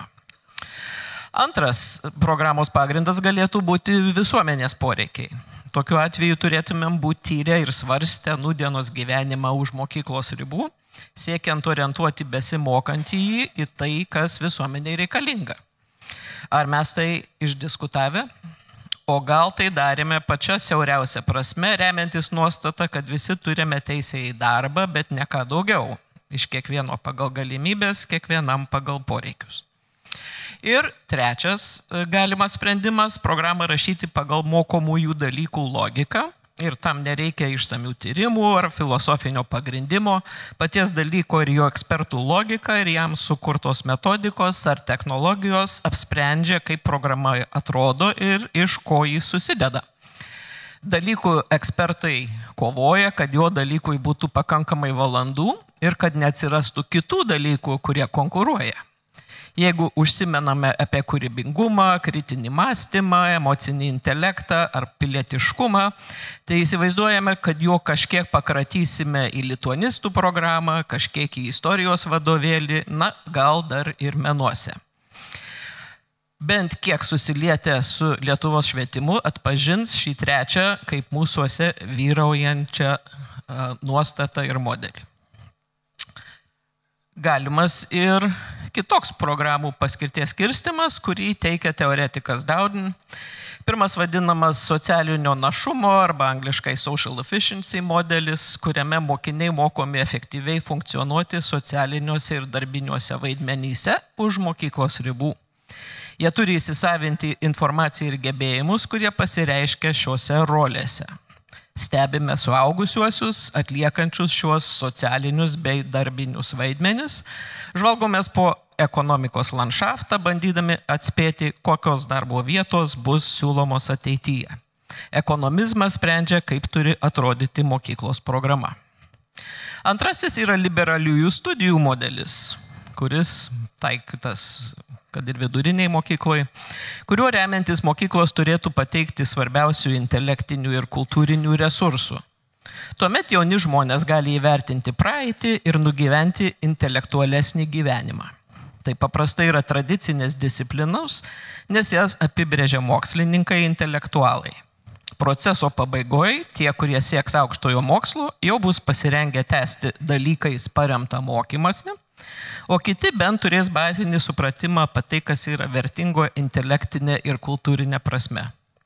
Antras programos pagrindas galėtų būti visuomenės poreikiai. Tokiu atveju turėtumėm būti tyrę ir svarstę nūdienos gyvenimą už mokyklos ribų, siekiant orientuoti besimokantįjį į tai, kas visuomeniai reikalinga. Ar mes tai išdiskutavę? O gal tai darėme pačia siauriausia prasme, remiantis nuostata, kad visi turime teisę į darbą, bet ne ką daugiau. Iš kiekvieno pagal galimybės, kiekvienam pagal poreikius. Ir trečias galimas sprendimas - programą rašyti pagal mokomųjų dalykų logiką. Ir tam nereikia išsamių tyrimų ar filosofinio pagrindimo, paties dalyko ir jo ekspertų logika ir jam sukurtos metodikos ar technologijos apsprendžia, kaip programa atrodo ir iš ko jis susideda. Dalykų ekspertai kovoja, kad jo dalykui būtų pakankamai valandų ir kad neatsirastų kitų dalykų, kurie konkuruoja. Jeigu užsimename apie kūrybingumą, kritinį mąstymą, emocinį intelektą ar pilietiškumą, tai įsivaizduojame, kad jo kažkiek pakratysime į lituanistų programą, kažkiek į istorijos vadovėlį, na, gal dar ir menuose. Bent kiek susilietę su Lietuvos švietimu atpažins šį trečią kaip mūsuose vyraujančią nuostatą ir modelį. Galimas ir kitoks programų paskirties skirstimas, kurį teikia teoretikas Dowden. Pirmas vadinamas socialinio našumo arba angliškai social efficiency modelis, kuriame mokiniai mokomi efektyviai funkcionuoti socialiniuose ir darbiniuose vaidmenyse už mokyklos ribų. Jie turi įsisavinti informaciją ir gebėjimus, kurie pasireiškia šiuose rolėse. Stebime suaugusiuosius, atliekančius šiuos socialinius bei darbinius vaidmenis, žvalgomės po ekonomikos landšaftą, bandydami atspėti, kokios darbo vietos bus siūlomos ateityje. Ekonomizmas sprendžia, kaip turi atrodyti mokyklos programa. Antrasis yra liberaliųjų studijų modelis, kuris taikytas kad ir viduriniai mokykloje, kuriuo remiantis mokyklos turėtų pateikti svarbiausių intelektinių ir kultūrinių resursų. Tuomet jauni žmonės gali įvertinti praeitį ir nugyventi intelektualesnį gyvenimą. Tai paprastai yra tradicinės disciplinos, nes jas apibrėžia mokslininkai intelektualai. Proceso pabaigoje tie, kurie sieks aukštojo mokslo, jau bus pasirengę tęsti dalykais paremtą mokymasi, o kiti bent turės bazinį supratimą apie tai, kas yra vertingo intelektinė ir kultūrinė prasme.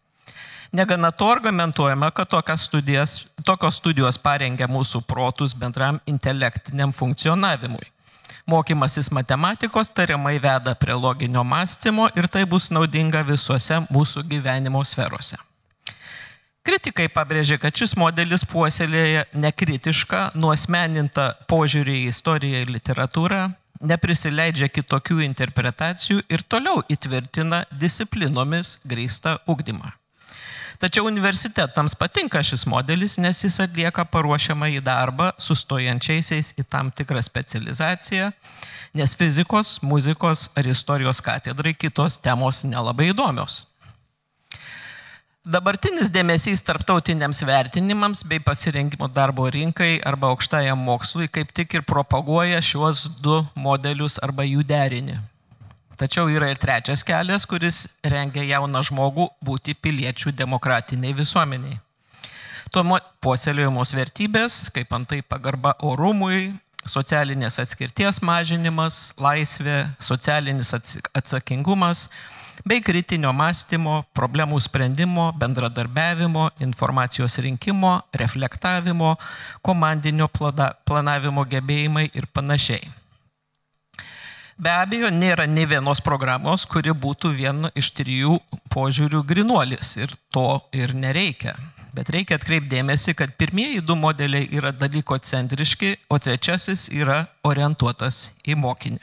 Negana to argumentuojama, kad tokios studijos parengia mūsų protus bendram intelektiniam funkcionavimui. Mokymasis matematikos tariamai veda prie loginio mąstymo ir tai bus naudinga visuose mūsų gyvenimo sferose. Kritikai pabrėžė, kad šis modelis puoselėja nekritišką, nuasmenintą požiūrį į istoriją ir literatūrą, neprisileidžia kitokių interpretacijų ir toliau įtvirtina disciplinomis grįstą ugdymą. Tačiau universitetams patinka šis modelis, nes jis atlieka paruošiamą į darbą sustojančiaisiais į tam tikrą specializaciją, nes fizikos, muzikos ar istorijos katedrai kitos temos nelabai įdomios. Dabartinis dėmesys tarptautiniams vertinimams bei pasirengimo darbo rinkai arba aukštajam mokslui kaip tik ir propaguoja šiuos du modelius arba jų derinį. Tačiau yra ir trečias kelias, kuris rengia jauną žmogų būti piliečių demokratiniai visuomeniai. Tuomet puoselėjamos vertybės, kaip antai pagarba orumui, socialinės atskirties mažinimas, laisvė, socialinis atsakingumas, bei kritinio mąstymo, problemų sprendimo, bendradarbiavimo, informacijos rinkimo, reflektavimo, komandinio planavimo gebėjimai ir panašiai. Be abejo, nėra nei vienos programos, kuri būtų viena iš trijų požiūrių grynuolis ir to ir nereikia. Bet reikia atkreipdėmėsi, kad pirmieji du modeliai yra dalykocentriški, o trečiasis yra orientuotas į mokinį.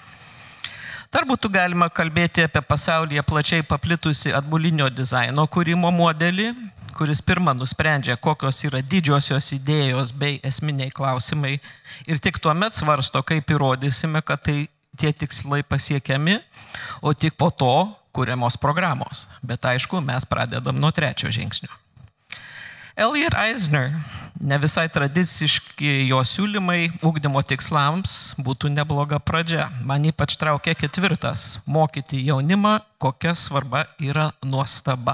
Dar būtų galima kalbėti apie pasaulyje plačiai paplitusi atbulinio dizaino kūrimo modelį, kuris pirmą nusprendžia, kokios yra didžiosios idėjos bei esminiai klausimai ir tik tuomet svarsto, kaip įrodysime, kad tie tikslai pasiekiami, o tik po to kuriamos programos. Bet aišku, mes pradedam nuo trečio žingsnio. Elliot Eisner, ne visai tradiciški jo siūlymai ugdymo tikslams būtų nebloga pradžia. Man ypač traukia ketvirtas – mokyti jaunimą, kokia svarba yra nuostaba.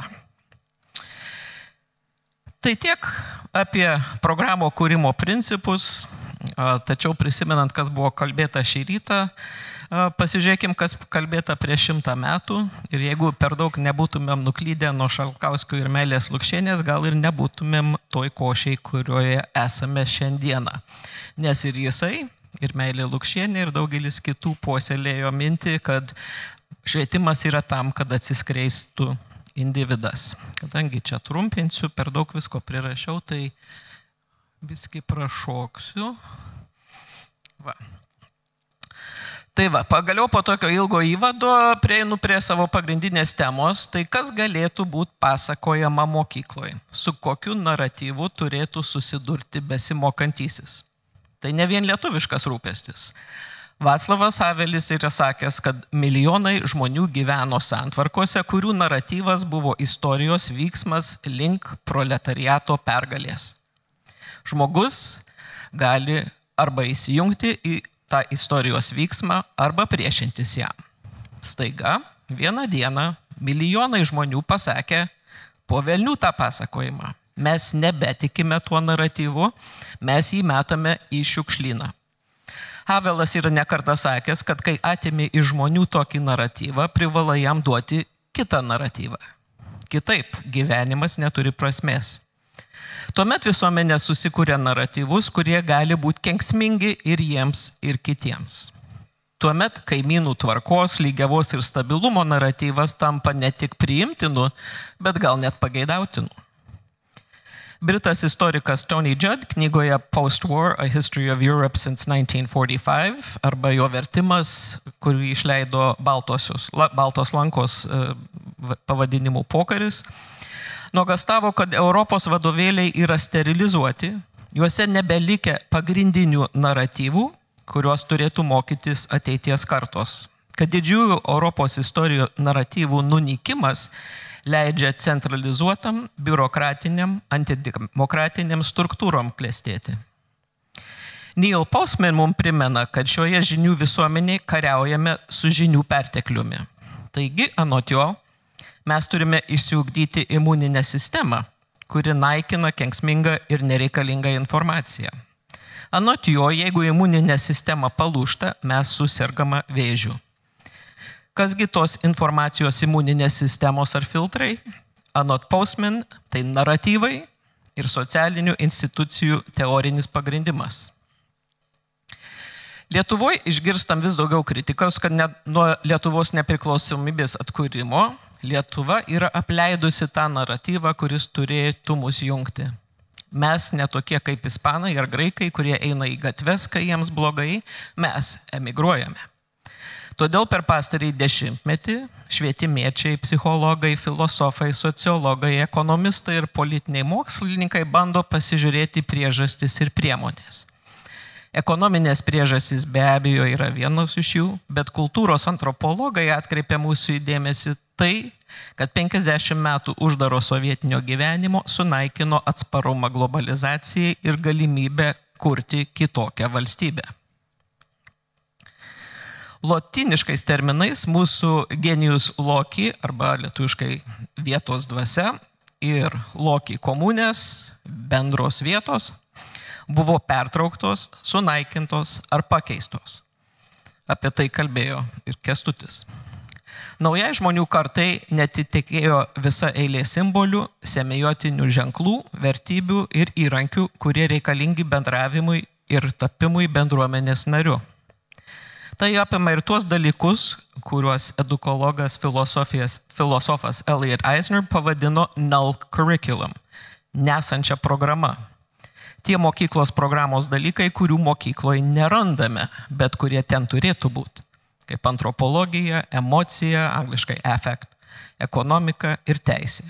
Tai tiek apie programo kūrimo principus, tačiau prisimenant, kas buvo kalbėta šį rytą, pasižiūrėkim, kas kalbėta prieš 100 metų ir jeigu per daug nebūtumėm nuklydę nuo Šalkauskio ir Meilės Lukšienės, gal ir nebūtumėm toj košiai, kurioje esame šiandieną. Nes ir jisai, ir Meilė Lukšienė, ir daugelis kitų puoselėjo mintį, kad švietimas yra tam, kad atsiskleistų individas. Kadangi čia trumpinsiu, per daug visko prirašiau, tai biskį prašoksiu. Va. Tai va, pagaliau po tokio ilgo įvado prieinu prie savo pagrindinės temos, tai kas galėtų būti pasakojama mokykloje, su kokiu naratyvu turėtų susidurti besimokantysis. Tai ne vien lietuviškas rūpestis. Vaclavas Havelis yra sakęs, kad milijonai žmonių gyveno santvarkose, kurių naratyvas buvo istorijos vyksmas link proletariato pergalės. Žmogus gali arba įsijungti į tą istorijos vyksmą, arba priešintis jam. Staiga, vieną dieną, milijonai žmonių pasakė, po velnių tą pasakojimą. Mes nebetikime tuo naratyvu, mes jį metame į šiukšlyną. Havelas yra nekartą sakęs, kad kai atimi iš žmonių tokį naratyvą, privalai jam duoti kitą naratyvą. Kitaip, gyvenimas neturi prasmės. Tuomet visuomenė susikūrė naratyvus, kurie gali būti kenksmingi ir jiems, ir kitiems. Tuomet kaimynų tvarkos, lygiavos ir stabilumo naratyvas tampa ne tik priimtinu, bet gal net pageidautinu. Britas istorikas Tony Judd knygoje Post-War, A History of Europe since 1945, arba jo vertimas, kurį išleido Baltos lankos pavadinimu Pokaris, nuogastavo, kad Europos vadovėliai yra sterilizuoti, juose nebelikę pagrindinių naratyvų, kuriuos turėtų mokytis ateities kartos. Kad didžiųjų Europos istorijų naratyvų nunykimas leidžia centralizuotam, biurokratiniam, antidemokratiniam struktūrom klestėti. Neil Postman mums primena, kad šioje žinių visuomeniai kariaujame su žinių pertekliumi. Taigi, anot jo, mes turime išsiugdyti imuninę sistemą, kuri naikina kenksmingą ir nereikalingą informaciją. Anot jo, jeigu imuninė sistema palūžta, mes susirgama vėžiu. Kasgi tos informacijos imuninės sistemos ar filtrai? Anot Postman, tai naratyvai ir socialinių institucijų teorinis pagrindimas. Lietuvoje išgirstam vis daugiau kritikos, kad nuo Lietuvos nepriklausomybės atkūrimo Lietuva yra apleidusi tą naratyvą, kuris turėtų mus jungti. Mes netokie kaip ispanai ar graikai, kurie eina į gatves, kai jiems blogai, mes emigruojame. Todėl per pastarąjį dešimtmetį švietimiečiai, psichologai, filosofai, sociologai, ekonomistai ir politiniai mokslininkai bando pasižiūrėti priežastis ir priemonės. Ekonominės priežastys be abejo yra vienos iš jų, bet kultūros antropologai atkreipia mūsų dėmesį tai, kad 50 metų uždaro sovietinio gyvenimo sunaikino atsparumą globalizacijai ir galimybę kurti kitokią valstybę. Lotyniškais terminais mūsų genijus loci, arba lietuviškai vietos dvasia, ir loci komunės, bendros vietos, buvo pertrauktos, sunaikintos ar pakeistos. Apie tai kalbėjo ir Kęstutis. Naujai žmonių kartai netitikėjo visa eilė simbolių, semiotinių ženklų, vertybių ir įrankių, kurie reikalingi bendravimui ir tapimui bendruomenės nariu. Tai apima ir tuos dalykus, kuriuos edukologas filosofas Elliot Eisner pavadino null curriculum, nesančia programa. Tie mokyklos programos dalykai, kurių mokykloje nerandame, bet kurie ten turėtų būti, kaip antropologija, emocija, angliškai affect, ekonomika ir teisė.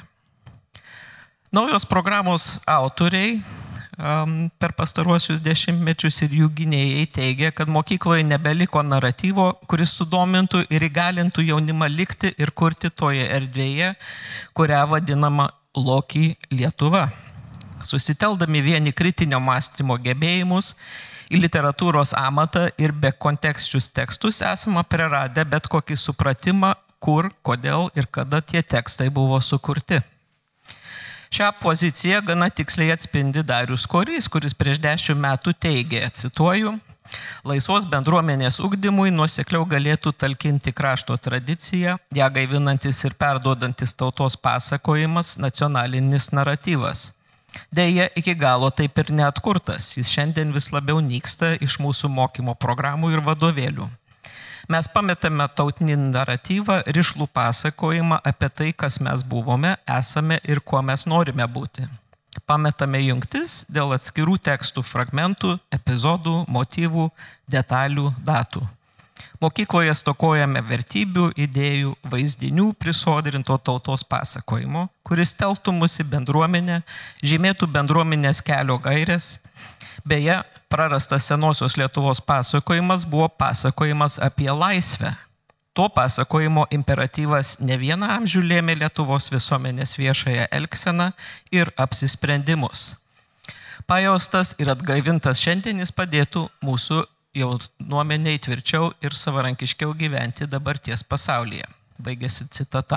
Naujos programos autoriai per pastaruosius dešimtmečius ir jų gynėjai teigia, kad mokykloje nebeliko naratyvo, kuris sudomintų ir įgalintų jaunimą likti ir kurti toje erdvėje, kurią vadinama loci Lietuva. Susiteldami vieni kritinio mąstymo gebėjimus į literatūros amatą ir be kontekstius tekstus esame praradę bet kokį supratimą, kur, kodėl ir kada tie tekstai buvo sukurti. Šią poziciją gana tiksliai atspindi Darius Korys, kuris prieš 10 metų teigė, cituoju, laisvos bendruomenės ugdymui nuosekliau galėtų talkinti krašto tradiciją, ją gaivinantis ir perduodantis tautos pasakojimas, nacionalinis naratyvas. Deja, iki galo taip ir neatkurtas, jis šiandien vis labiau nyksta iš mūsų mokymo programų ir vadovėlių. Mes pametame tautinį naratyvą, rišlų pasakojimą apie tai, kas mes buvome, esame ir kuo mes norime būti. Pametame jungtis dėl atskirų tekstų fragmentų, epizodų, motyvų, detalių, datų. Mokykloje stokojame vertybių, idėjų, vaizdinių prisodrinto tautos pasakojimo, kuris teltų mus į bendruomenę, žymėtų bendruomenės kelio gaires Beje, prarastas senosios Lietuvos pasakojimas buvo pasakojimas apie laisvę. To pasakojimo imperatyvas ne vieną amžių lėmė Lietuvos visuomenės viešąją elgseną ir apsisprendimus. Pajaustas ir atgaivintas šiandienis padėtų mūsų jaunuomeniai tvirčiau ir savarankiškiau gyventi dabarties pasaulyje. Baigėsi citata.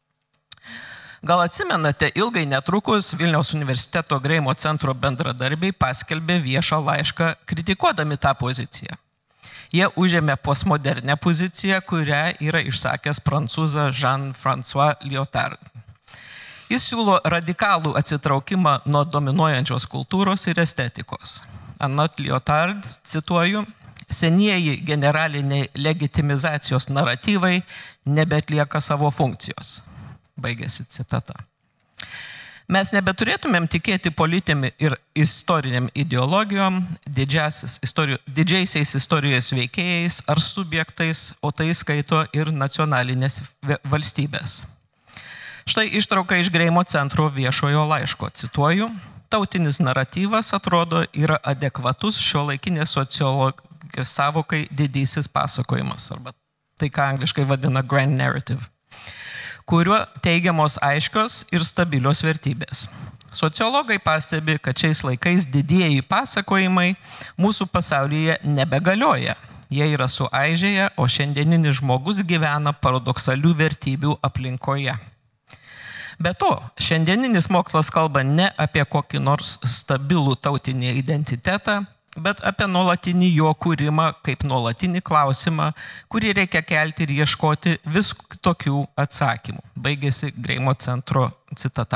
Gal atsimenate, ilgai netrukus Vilniaus universiteto Greimo centro bendradarbiai paskelbė viešą laišką kritikuodami tą poziciją. Jie užėmė postmodernę poziciją, kurią yra išsakęs prancūzas Jean-François Lyotard. Jis siūlo radikalų atsitraukimą nuo dominuojančios kultūros ir estetikos. Anot Lyotard, cituoju, senieji generaliniai legitimizacijos naratyvai nebeatlieka savo funkcijos. Baigėsi citata. Mes nebeturėtumėm tikėti politiniam ir istoriniam ideologijom, didžiaisiais istorijos veikėjais ar subjektais, o tai skaito ir nacionalinės valstybės. Štai ištrauka iš Greimo centro viešojo laiško. Cituoju, tautinis naratyvas atrodo yra adekvatus šiuolaikinės sociologijos savokai didysis pasakojimas, arba tai, ką angliškai vadina grand narrative, kuriuo teigiamos aiškios ir stabilios vertybės. Sociologai pastebi, kad šiais laikais didieji pasakojimai mūsų pasaulyje nebegalioja. Jie yra suaižėję, o šiandieninis žmogus gyvena paradoksalių vertybių aplinkoje. Be to, šiandieninis mokslas kalba ne apie kokį nors stabilų tautinį identitetą, bet apie nuolatinį jo kūrimą kaip nuolatinį klausimą, kurį reikia kelti ir ieškoti vis tokių atsakymų. Baigėsi Greimo centro citata.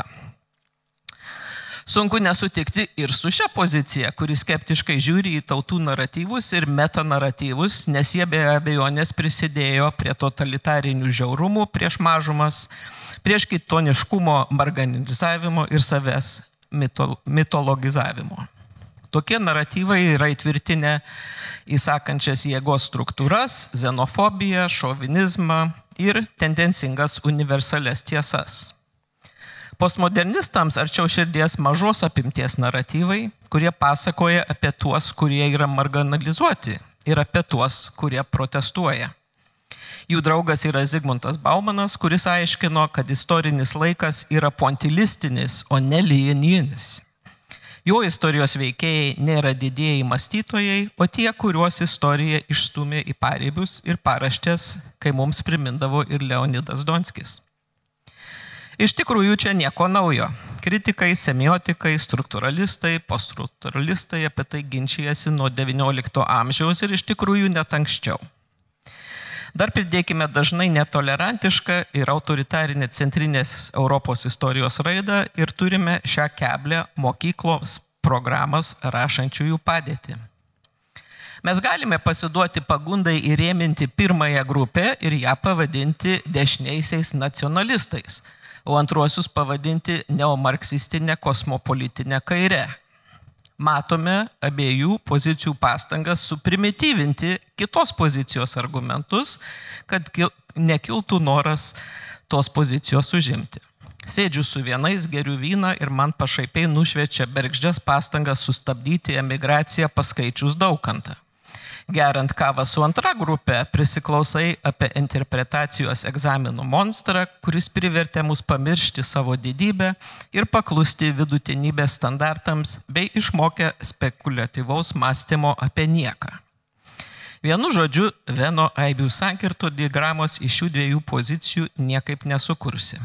Sunku nesutikti ir su šia pozicija, kuri skeptiškai žiūri į tautų naratyvus ir metanaratyvus, nes jie be abejonės prisidėjo prie totalitarinių žiaurumų prieš mažumas, prieš kitoniškumo marginalizavimo ir savęs mitologizavimo. Tokie naratyvai yra įtvirtinę įsakančias jėgos struktūras, xenofobiją, šovinizmą ir tendencingas universalias tiesas. Postmodernistams arčiau širdies mažos apimties naratyvai, kurie pasakoja apie tuos, kurie yra marginalizuoti ir apie tuos, kurie protestuoja. Jų draugas yra Zigmundas Baumanas, kuris aiškino, kad istorinis laikas yra pointilistinis, o ne linijinis. Jo istorijos veikėjai nėra didieji mąstytojai, o tie, kuriuos istorija išstumė į paribius ir paraštės, kai mums primindavo ir Leonidas Donskis. Iš tikrųjų, čia nieko naujo. Kritikai, semiotikai, struktūralistai, poststruktūralistai apie tai ginčijasi nuo XIX amžiaus ir iš tikrųjų net anksčiau. Dar pridėkime dažnai netolerantišką ir autoritarinę centrinės Europos istorijos raidą ir turime šią keblę mokyklos programas rašančiųjų padėtį. Mes galime pasiduoti pagundai įrėminti pirmąją grupę ir ją pavadinti dešiniaisiais nacionalistais, o antruosius pavadinti neomarksistinę kosmopolitinę kairę. Matome abiejų pozicijų pastangas suprimityvinti kitos pozicijos argumentus, kad nekiltų noras tos pozicijos užimti. Sėdžiu su vienais, geriu vyną ir man pašaipiai nušviečia bergždžias pastangas sustabdyti emigraciją paskaičius Daukantą. Geriant kavą su antra grupė, prisiklausai apie interpretacijos egzaminų monstrą, kuris privertė mus pamiršti savo didybę ir paklusti vidutinybės standartams bei išmokė spekuliatyvaus mąstymo apie nieką. Vienu žodžiu, Veno aibių sankirtų diagramos iš šių dviejų pozicijų niekaip nesukursi.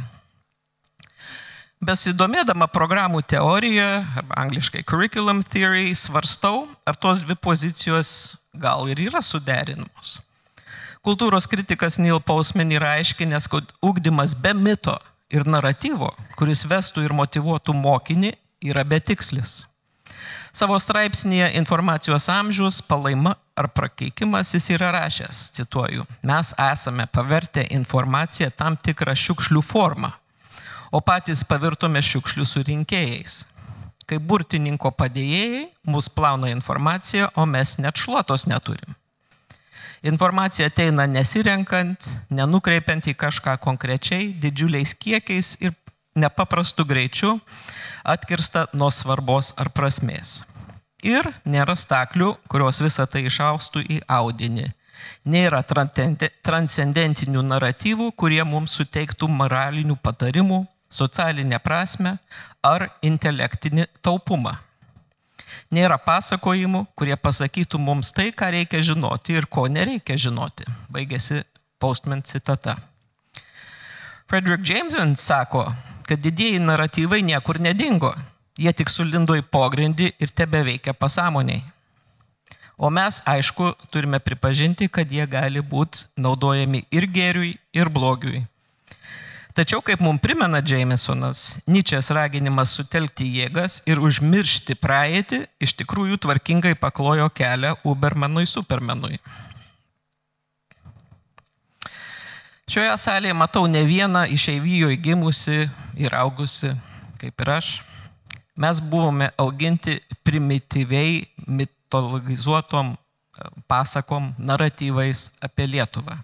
Besidomėdama programų teoriją, arba angliškai curriculum theory, svarstau, ar tos dvi pozicijos gal ir yra suderinamos. Kultūros kritikas Neil Postman yra aiškinęs, kad ugdymas be mito ir naratyvo, kuris vestų ir motyvuotų mokinį, yra betikslis. Savo straipsnėje Informacijos amžius, palaima ar prakeikimas jis yra rašęs, cituoju, mes esame pavertę informaciją tam tikrą šiukšlių formą, o patys pavirtome šiukšlių surinkėjais. Kaip burtininko padėjėjai, mus plauna informacija, o mes net šluotos neturim. Informacija ateina nesirenkant, nenukreipiant į kažką konkrečiai, didžiuliais kiekiais ir nepaprastu greičiu, atkirsta nuo svarbos ar prasmės. Ir nėra staklių, kurios visą tai išaustų į audinį. Nėra transcendentinių naratyvų, kurie mums suteiktų moralinių patarimų, socialinę prasmę ar intelektinį taupumą. Nėra pasakojimų, kurie pasakytų mums tai, ką reikia žinoti ir ko nereikia žinoti. Baigėsi Postman citata. Frederick Jameson sako, kad didieji naratyvai niekur nedingo. Jie tik sulindo į pogrindį ir tebeveikia pasąmoniai. O mes, aišku, turime pripažinti, kad jie gali būti naudojami ir gėriui, ir blogiui. Tačiau, kaip mums primena Jamesonas, Nyčės raginimas sutelkti jėgas ir užmiršti praeitį iš tikrųjų tvarkingai paklojo kelią Ubermanui Supermanui. Šioje salėje matau ne vieną išeivijoje gimusi ir augusi, kaip ir aš. Mes buvome auginti primityviai mitologizuotom pasakom, naratyvais apie Lietuvą.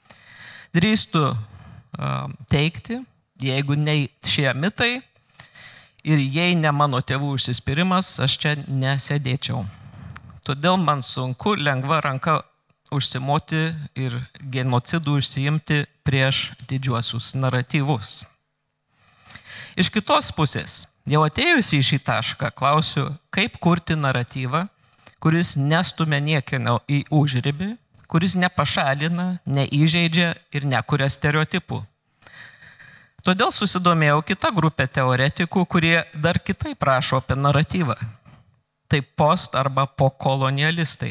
Drįstu teikti, jeigu ne šie mitai ir jei ne mano tėvų užsispyrimas, aš čia nesėdėčiau. Todėl man sunku lengva ranka užsimoti ir genocidų užsiimti prieš didžiuosius naratyvus. Iš kitos pusės, jau atėjusi į šį tašką, klausiu, kaip kurti naratyvą, kuris nestumia niekieno į užribį, kuris nepašalina, neįžeidžia ir nekuria stereotipų. Todėl susidomėjau kitą grupę teoretikų, kurie dar kitaip rašo apie naratyvą. Tai post- arba pokolonialistai.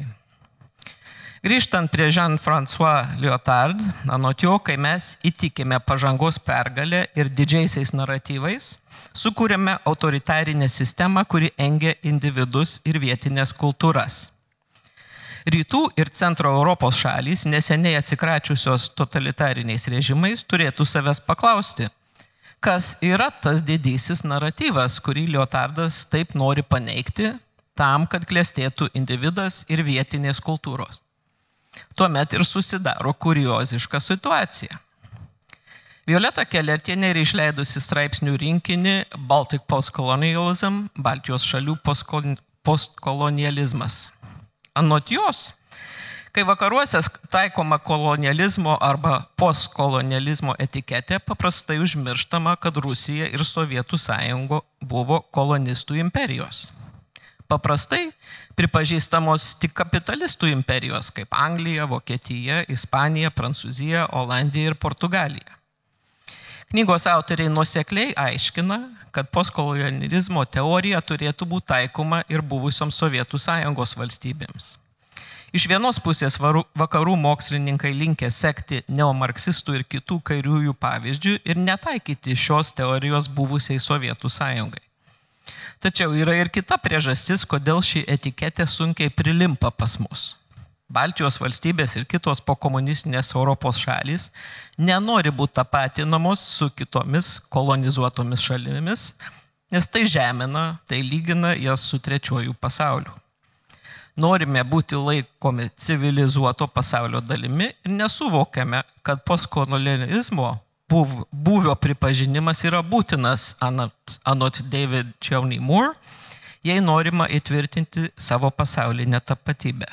Grįžtant prie Jean-François Lyotard, anot jo, kai mes įtikime pažangos pergalę ir didžiaisiais naratyvais, sukūrėme autoritarinę sistemą, kuri engia individus ir vietinės kultūras. Rytų ir centro Europos šalys, neseniai atsikračiusios totalitariniais režimais, turėtų savęs paklausti, kas yra tas didysis naratyvas, kurį Lyotardas taip nori paneigti, tam, kad klestėtų individas ir vietinės kultūros. Tuomet ir susidaro kurioziška situacija. Violeta Kelertienė yra išleidusi straipsnių rinkinį Baltic Postcolonialism, Baltijos šalių postkolonializmas. Anot jos, kai vakaruose taikoma kolonializmo arba postkolonializmo etiketė, paprastai užmirštama, kad Rusija ir Sovietų sąjunga buvo kolonistų imperijos. Paprastai pripažįstamos tik kapitalistų imperijos, kaip Anglija, Vokietija, Ispanija, Prancūzija, Olandija ir Portugalija. Knygos autoriai nuosekliai aiškina, kad postkolonializmo teorija turėtų būti taikoma ir buvusioms Sovietų sąjungos valstybėms. Iš vienos pusės vakarų mokslininkai linkę sekti neomarksistų ir kitų kairiųjų pavyzdžių ir netaikyti šios teorijos buvusiai Sovietų sąjungai. Tačiau yra ir kita priežastis, kodėl ši etiketė sunkiai prilimpa pas mus. Baltijos valstybės ir kitos pokomunistinės Europos šalys nenori būti tapatinamos su kitomis kolonizuotomis šalimis, nes tai žemina, tai lygina jas su trečiuoju pasauliu. Norime būti laikomi civilizuoto pasaulio dalimi ir nesuvokiame, kad postkolonializmo buvio pripažinimas yra būtinas anot David Chauny Moore, jei norima įtvirtinti savo pasaulinę tapatybę.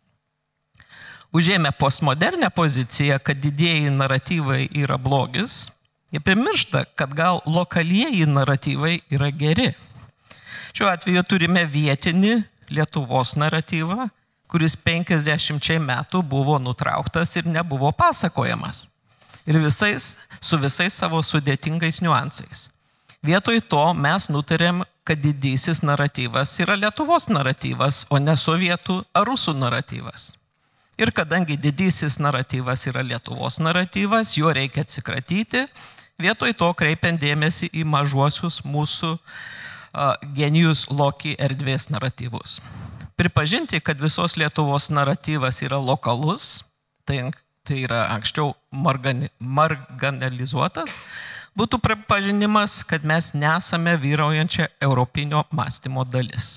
Užėmė postmodernę poziciją, kad didieji naratyvai yra blogis, jie primiršta, kad gal lokalieji naratyvai yra geri. Šiuo atveju turime vietinį Lietuvos naratyvą, kuris 50 metų buvo nutrauktas ir nebuvo pasakojamas. Ir su visais savo sudėtingais niuansais. Vietoj to mes nutarėm, kad didysis naratyvas yra Lietuvos naratyvas, o ne sovietų ar rusų naratyvas. Ir kadangi didysis naratyvas yra Lietuvos naratyvas, jo reikia atsikratyti, vietoj to kreipiant dėmesį į mažuosius mūsų genijus loci erdvės naratyvus. Pripažinti, kad visos Lietuvos naratyvas yra lokalus, tai yra anksčiau marginalizuotas, būtų pripažinimas, kad mes nesame vyraujančia europinio mąstymo dalis.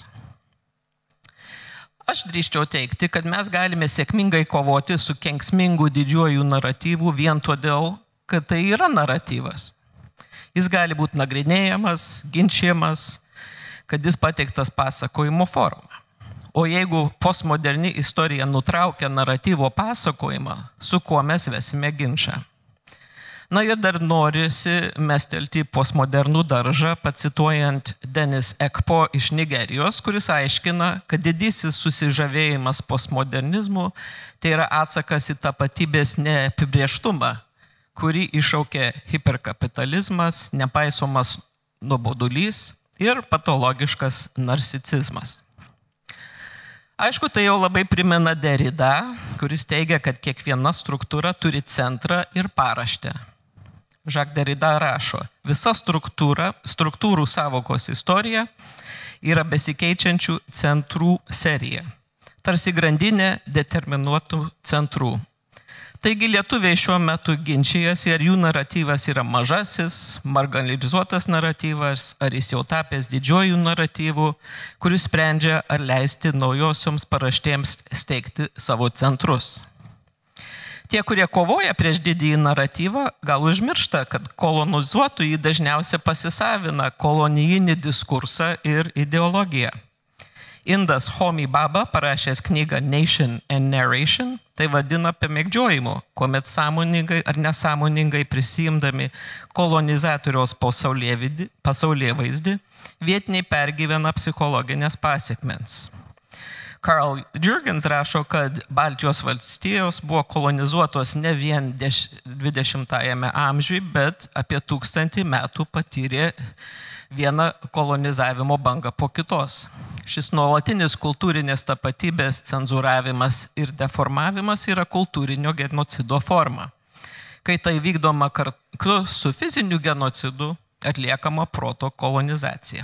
Aš drįsčiau teikti, kad mes galime sėkmingai kovoti su kenksmingu didžiuoju naratyvu vien todėl, kad tai yra naratyvas. Jis gali būti nagrinėjamas, ginčiamas, kad jis pateiktas pasakojimo forma. O jeigu postmoderni istorija nutraukia naratyvo pasakojimą, su kuo mes vesime ginčą? Na ir dar norisi mestelti postmodernų daržą, pacituojant Denis Ekpo iš Nigerijos, kuris aiškina, kad didysis susižavėjimas postmodernizmu tai yra atsakas į tapatybės neapibrėžtumą, kurį iššaukė hiperkapitalizmas, nepaisomas nuobodulys ir patologiškas narcisizmas. Aišku, tai jau labai primena Derrida, kuris teigia, kad kiekviena struktūra turi centrą ir paraštę. Jacques Derrida rašo, visa struktūrų savokos istorija yra besikeičiančių centrų serija, tarsi grandinė determinuotų centrų. Taigi lietuviai šiuo metu ginčijasi, ar jų naratyvas yra mažasis, marginalizuotas naratyvas, ar jis jau tapęs didžiojų naratyvų, kuris sprendžia, ar leisti naujosioms paraštėms steigti savo centrus. Tie, kurie kovoja prieš didįjį naratyvą, gal užmiršta, kad kolonizuotojai dažniausiai pasisavina kolonijinį diskursą ir ideologiją. Indas Homi Baba, parašęs knygą Nation and Narration, tai vadina pamėgdžiojimu, kuomet sąmoningai ar nesąmoningai prisijimdami kolonizatoriaus pasaulėvaizdį, vietiniai pergyvena psichologinės pasiekmens. Carl Jurgens rašo, kad Baltijos valstijos buvo kolonizuotos ne vien 20-ajame amžiuje, bet apie 1000 metų patyrė vieną kolonizavimo bangą po kitos. Šis nuolatinis kultūrinės tapatybės cenzūravimas ir deformavimas yra kultūrinio genocido forma. Kai tai vykdoma kartu su fiziniu genocidu, atliekama proto kolonizacija.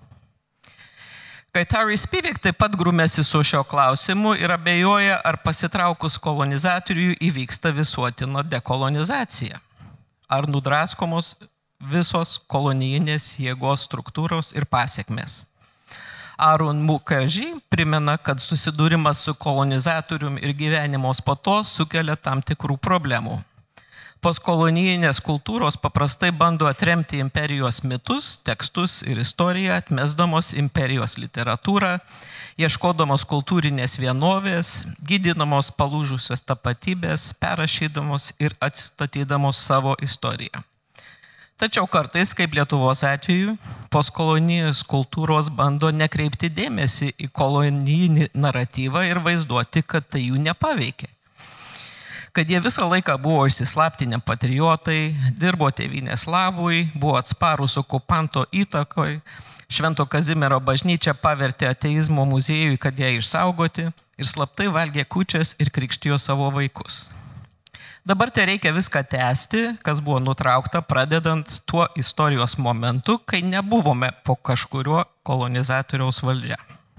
Kai Terry Spivak taip pat grūmėsi su šio klausimu ir abejoja, ar pasitraukus kolonizatorių įvyksta visuotino dekolonizacija. Ar nudraskomos visos kolonijinės jėgos struktūros ir pasiekmės. Arun Mukherjee primena, kad susidūrimas su kolonizatorium ir gyvenimos po to sukelia tam tikrų problemų. Postkolonijinės kultūros paprastai bando atremti imperijos mitus, tekstus ir istoriją, atmesdamos imperijos literatūrą, ieškodamos kultūrinės vienovės, gydinamos palūžusios tapatybės, perrašydamos ir atstatydamos savo istoriją. Tačiau kartais, kaip Lietuvos atveju, postkolonijos kultūros bando nekreipti dėmesį į kolonijinį naratyvą ir vaizduoti, kad tai jų nepaveikė. Kad jie visą laiką buvo išsislaptinę patriotai, dirbo tėvynės labui, buvo atsparūs okupanto įtakoj, Švento Kazimiero bažnyčia pavertė ateizmo muziejui, kad ją išsaugoti, ir slaptai valgė kūčias ir krikštijo savo vaikus. Dabar tai reikia viską tęsti, kas buvo nutraukta, pradedant tuo istorijos momentu, kai nebuvome po kažkurio kolonizatoriaus valdžia.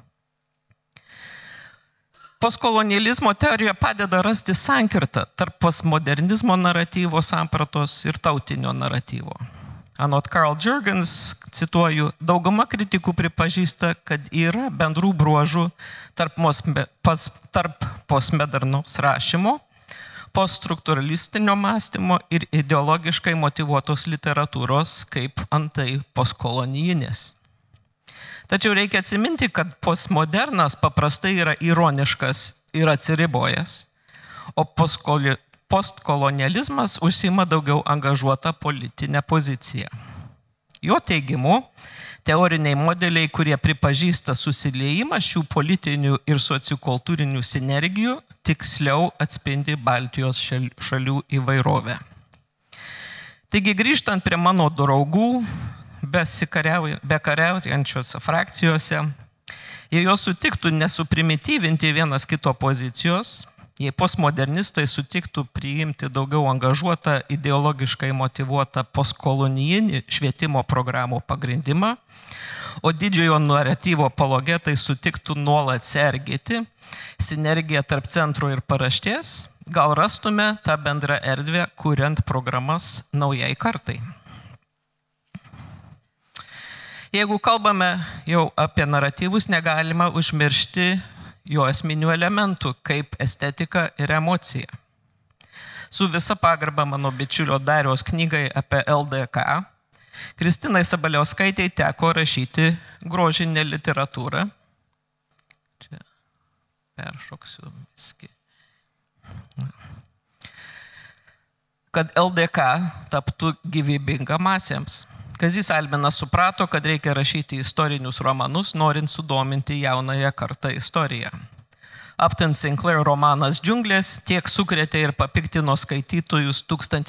Postkolonializmo teorija padeda rasti sankirtą tarp postmodernizmo naratyvo sampratos ir tautinio naratyvo. Anot Carl Jurgens, cituoju, dauguma kritikų pripažįsta, kad yra bendrų bruožų tarp postmodernaus rašymo, poststruktūralistinio mąstymo ir ideologiškai motyvuotos literatūros, kaip antai postkolonijinės. Tačiau reikia atsiminti, kad postmodernas paprastai yra ironiškas ir atsiribojęs, o postkolonializmas užsima daugiau angažuotą politinę poziciją. Jo teigimu, teoriniai modeliai, kurie pripažįsta susiliejimą šių politinių ir sociokultūrinių sinergijų, tiksliau atspindi Baltijos šalių įvairovę. Taigi grįžtant prie mano draugų, bekariaujančiose frakcijose, jei jos sutiktų nesuprimityvinti vienas kito pozicijos, jei postmodernistai sutiktų priimti daugiau angažuotą, ideologiškai motyvuotą postkolonijinį švietimo programų pagrindimą, o didžiojo naratyvo apologetai sutiktų nuolat sergėti sinergiją tarp centro ir paraštės, gal rastume tą bendrą erdvę, kuriant programas naujai kartai. Jeigu kalbame jau apie naratyvus, negalima užmiršti jo esminių elementų, kaip estetika ir emocija. Su visa pagarba mano bičiulio Dariaus knygai apie LDK, Kristinai Sabaliauskaitei teko rašyti grožinę literatūrą. peršoksiu viskį. Kad LDK taptų gyvybinga masėms. Kazys Alminas suprato, kad reikia rašyti istorinius romanus, norint sudominti jaunąją kartą istoriją. Upton Sinclair romanas Džiunglės tiek sukrėtė ir papiktino skaitytojus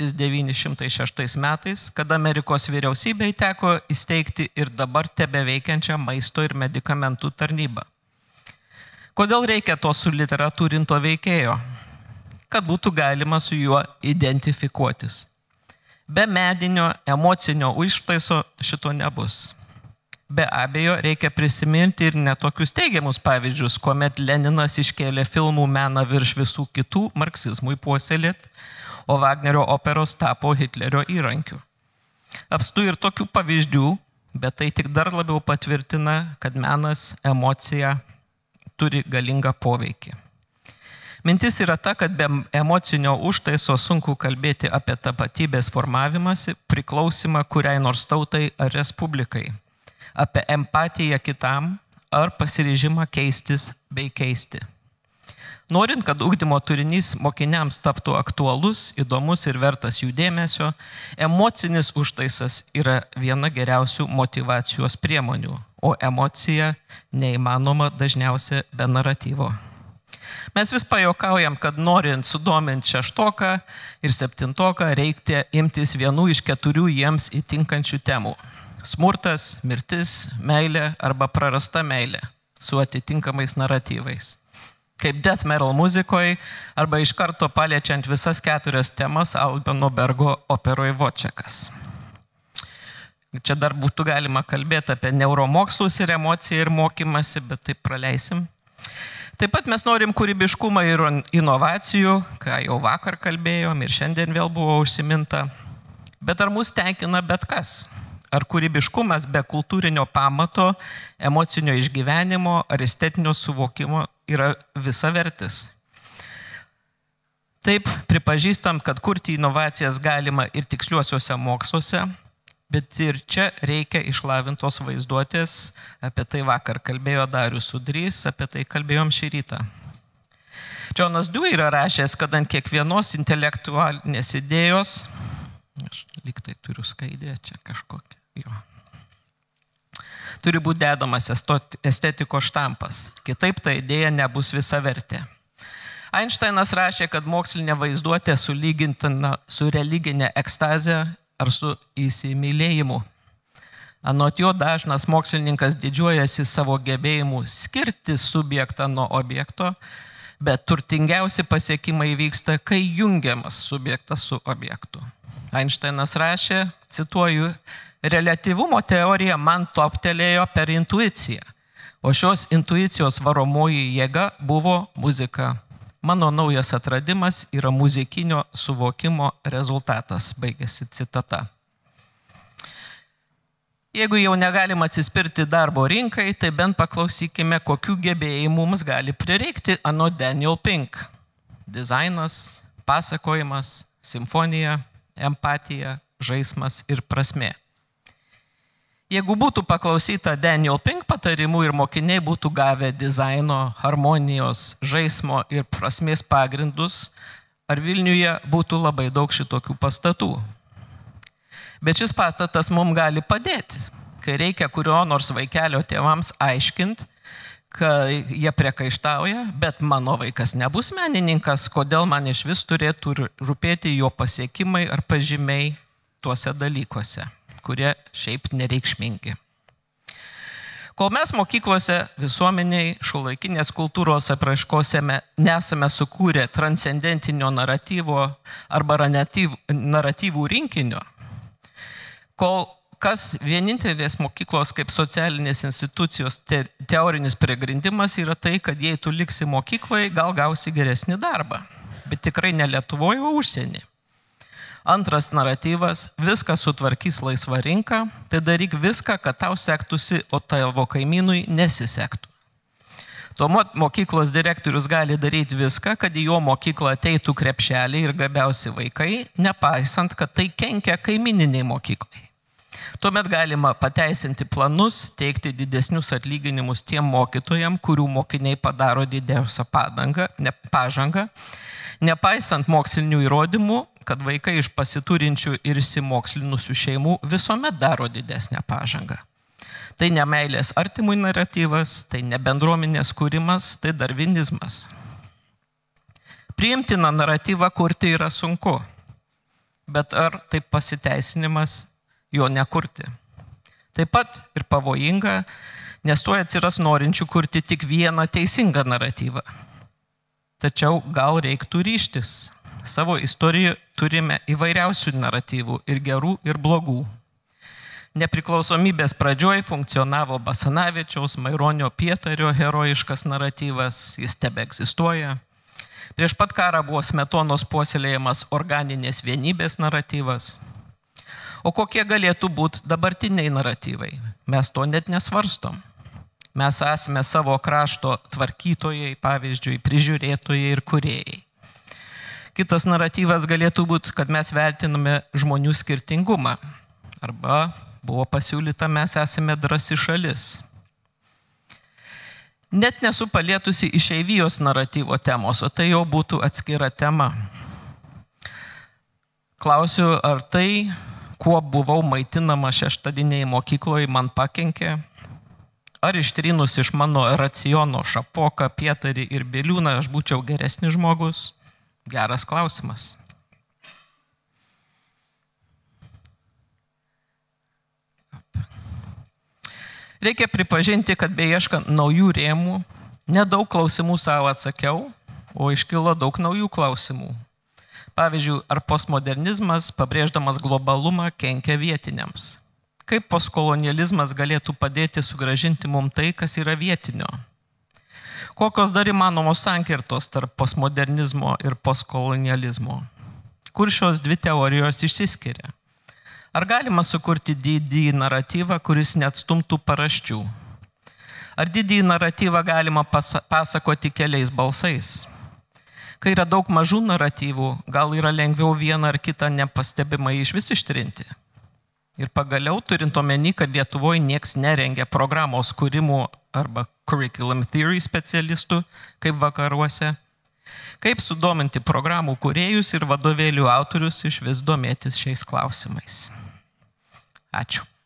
1906 metais, kad Amerikos vyriausybei teko įsteigti ir dabar tebeveikiančią maisto ir medikamentų tarnybą. Kodėl reikia to suliteratūrinto veikėjo? Kad būtų galima su juo identifikuotis. Be medinio emocinio užtaiso šito nebus. Be abejo, reikia prisiminti ir netokius teigiamus pavyzdžius, kuomet Leninas iškėlė filmų meną virš visų kitų marksizmui puoselėti, o Vagnerio operos tapo Hitlerio įrankiu. Apstu ir tokių pavyzdžių, bet tai tik dar labiau patvirtina, kad menas, emocija turi galingą poveikį. Mintis yra ta, kad be emocinio užtaiso sunku kalbėti apie tapatybės formavimąsi, priklausimą kuriai nors tautai ar respublikai, apie empatiją kitam ar pasiryžimą keistis bei keisti. Norint, kad ugdymo turinys mokiniams taptų aktualus, įdomus ir vertas jų dėmesio, emocinis užtaisas yra viena geriausių motyvacijos priemonių, o emocija neįmanoma dažniausiai be naratyvo. Mes vis pajuokaujam, kad norint sudominti 6 ir 7 reikia imtis vienų iš 4 jiems įtinkančių temų. Smurtas, mirtis, meilė arba prarasta meilė su atitinkamais naratyvais. Kaip death metal muzikoje arba iš karto paliečiant visas 4 temas Albano Bergo operoje Vočekas. Čia dar būtų galima kalbėti apie neuromokslus ir emociją ir mokymasi, bet taip praleisim. Taip pat mes norim kūrybiškumą ir inovacijų, ką jau vakar kalbėjom ir šiandien vėl buvo užsiminta. Bet ar mus tenkina bet kas? Ar kūrybiškumas be kultūrinio pamato, emocinio išgyvenimo ar estetinio suvokimo yra visavertis? Taip, pripažįstam, kad kurti inovacijas galima ir tiksliuosiuose moksluose, bet ir čia reikia išlavintos vaizduotės, apie tai vakar kalbėjo Darius Udrys, apie tai kalbėjom šį rytą. Jonas Dewey yra rašęs, kad ant kiekvienos intelektualinės idėjos, aš lyg tai turiu skaidę čia kažkokią, turi būti dedamas estetikos štampas, kitaip ta idėja nebus visavertė. Einšteinas rašė, kad mokslinė vaizduotė sulygintina su religinė ekstazė ar su įsimylėjimu. Anot jo dažnas mokslininkas didžiuojasi savo gebėjimu skirti subjektą nuo objekto, bet turtingiausi pasiekimai vyksta, kai jungiamas subjektas su objektu. Einšteinas rašė, cituoju, reliatyvumo teorija man toptelėjo per intuiciją, o šios intuicijos varomoji jėga buvo muzika. Mano naujas atradimas yra muzikinio suvokimo rezultatas, baigėsi citata. Jeigu jau negalim atsispirti darbo rinkai, tai bent paklausykime, kokių gebėjimų mums gali prireikti anot Daniel Pink. Dizainas, pasakojimas, simfonija, empatija, žaismas ir prasmė. Jeigu būtų paklausyta Daniel Pink patarimų ir mokiniai būtų gavę dizaino, harmonijos, žaismo ir prasmės pagrindus, ar Vilniuje būtų labai daug šitokių pastatų. Bet šis pastatas mums gali padėti, kai reikia kurio nors vaikelio tėvams aiškinti, kad jie priekaištauja, bet mano vaikas nebus menininkas, kodėl man iš vis turėtų rūpėti jo pasiekimai ar pažymiai tuose dalykuose, kurie šiaip nereikšmingi. Kol mes mokyklose, visuomeniai, šiuolaikinės kultūros apraiškose nesame sukūrę transcendentinio naratyvo arba naratyvų rinkinio, kol kas vienintelės mokyklos kaip socialinės institucijos teorinis pagrindimas yra tai, kad jei tu liksi mokykloje, gal gausi geresnį darbą, bet tikrai ne Lietuvoje, o užsienį. Antras naratyvas - viskas sutvarkys laisvą rinką, tai daryk viską, kad tau sektųsi, o tavo kaimynui nesisektų. Tuomet mokyklos direktorius gali daryti viską, kad į jo mokyklą ateitų krepšeliai ir gabiausi vaikai, nepaisant, kad tai kenkia kaimininiai mokyklai. Tuomet galima pateisinti planus, teikti didesnius atlyginimus tiem mokytojams, kurių mokiniai padaro didžiausią pažangą, nepaisant mokslinių įrodymų, kad vaikai iš pasiturinčių ir išsimokslinusių šeimų visuomet daro didesnę pažangą. Tai ne meilės artimui naratyvas, tai ne bendruomenės kūrimas, tai darvinizmas. Priimtiną naratyvą kurti yra sunku, bet ar tai pasiteisinimas jo nekurti? Taip pat ir pavojinga, nes tuoj atsiras norinčių kurti tik vieną teisingą naratyvą. Tačiau gal reiktų ryžtis. Savo istorijoje turime įvairiausių naratyvų, ir gerų, ir blogų. Nepriklausomybės pradžioj funkcionavo Basanavičiaus, Maironio, Pietario herojiškas naratyvas, jis tebeegzistuoja. Prieš pat karą buvo Smetonos puoselėjamas organinės vienybės naratyvas. O kokie galėtų būti dabartiniai naratyvai? Mes to net nesvarstom. Mes esame savo krašto tvarkytojai, pavyzdžiui, prižiūrėtojai ir kūrėjai. Kitas naratyvas galėtų būti, kad mes vertiname žmonių skirtingumą. Arba buvo pasiūlyta, mes esame drąsi šalis. Net nesu palietusi išeivijos naratyvo temos, o tai jau būtų atskira tema. Klausiu, ar tai, kuo buvau maitinama šeštadieniai mokykloje, man pakenkė? Ar ištrynus iš mano raciono Šapoką, Pietarį ir Biliūną aš būčiau geresnis žmogus? Geras klausimas. Reikia pripažinti, kad beieškant naujų rėmų, nedaug klausimų savo atsakiau, o iškilo daug naujų klausimų. Pavyzdžiui, ar postmodernizmas, pabrėždamas globalumą, kenkia vietiniams? Kaip postkolonializmas galėtų padėti sugrąžinti mums tai, kas yra vietinio? Kokios dar įmanomos sankirtos tarp postmodernizmo ir postkolonializmo? Kur šios dvi teorijos išsiskiria? Ar galima sukurti didįjį naratyvą, kuris neatstumtų paraščių? Ar didįjį naratyvą galima pasakoti keliais balsais? Kai yra daug mažų naratyvų, gal yra lengviau vieną ar kitą nepastebimai išvis ištrinti? Ir pagaliau, turint omeny, kad Lietuvoje nieks nerengia programos kūrimų arba curriculum theory specialistų, kaip vakaruose, kaip sudominti programų kūrėjus ir vadovėlių autorius iš vis domėtis šiais klausimais. Ačiū.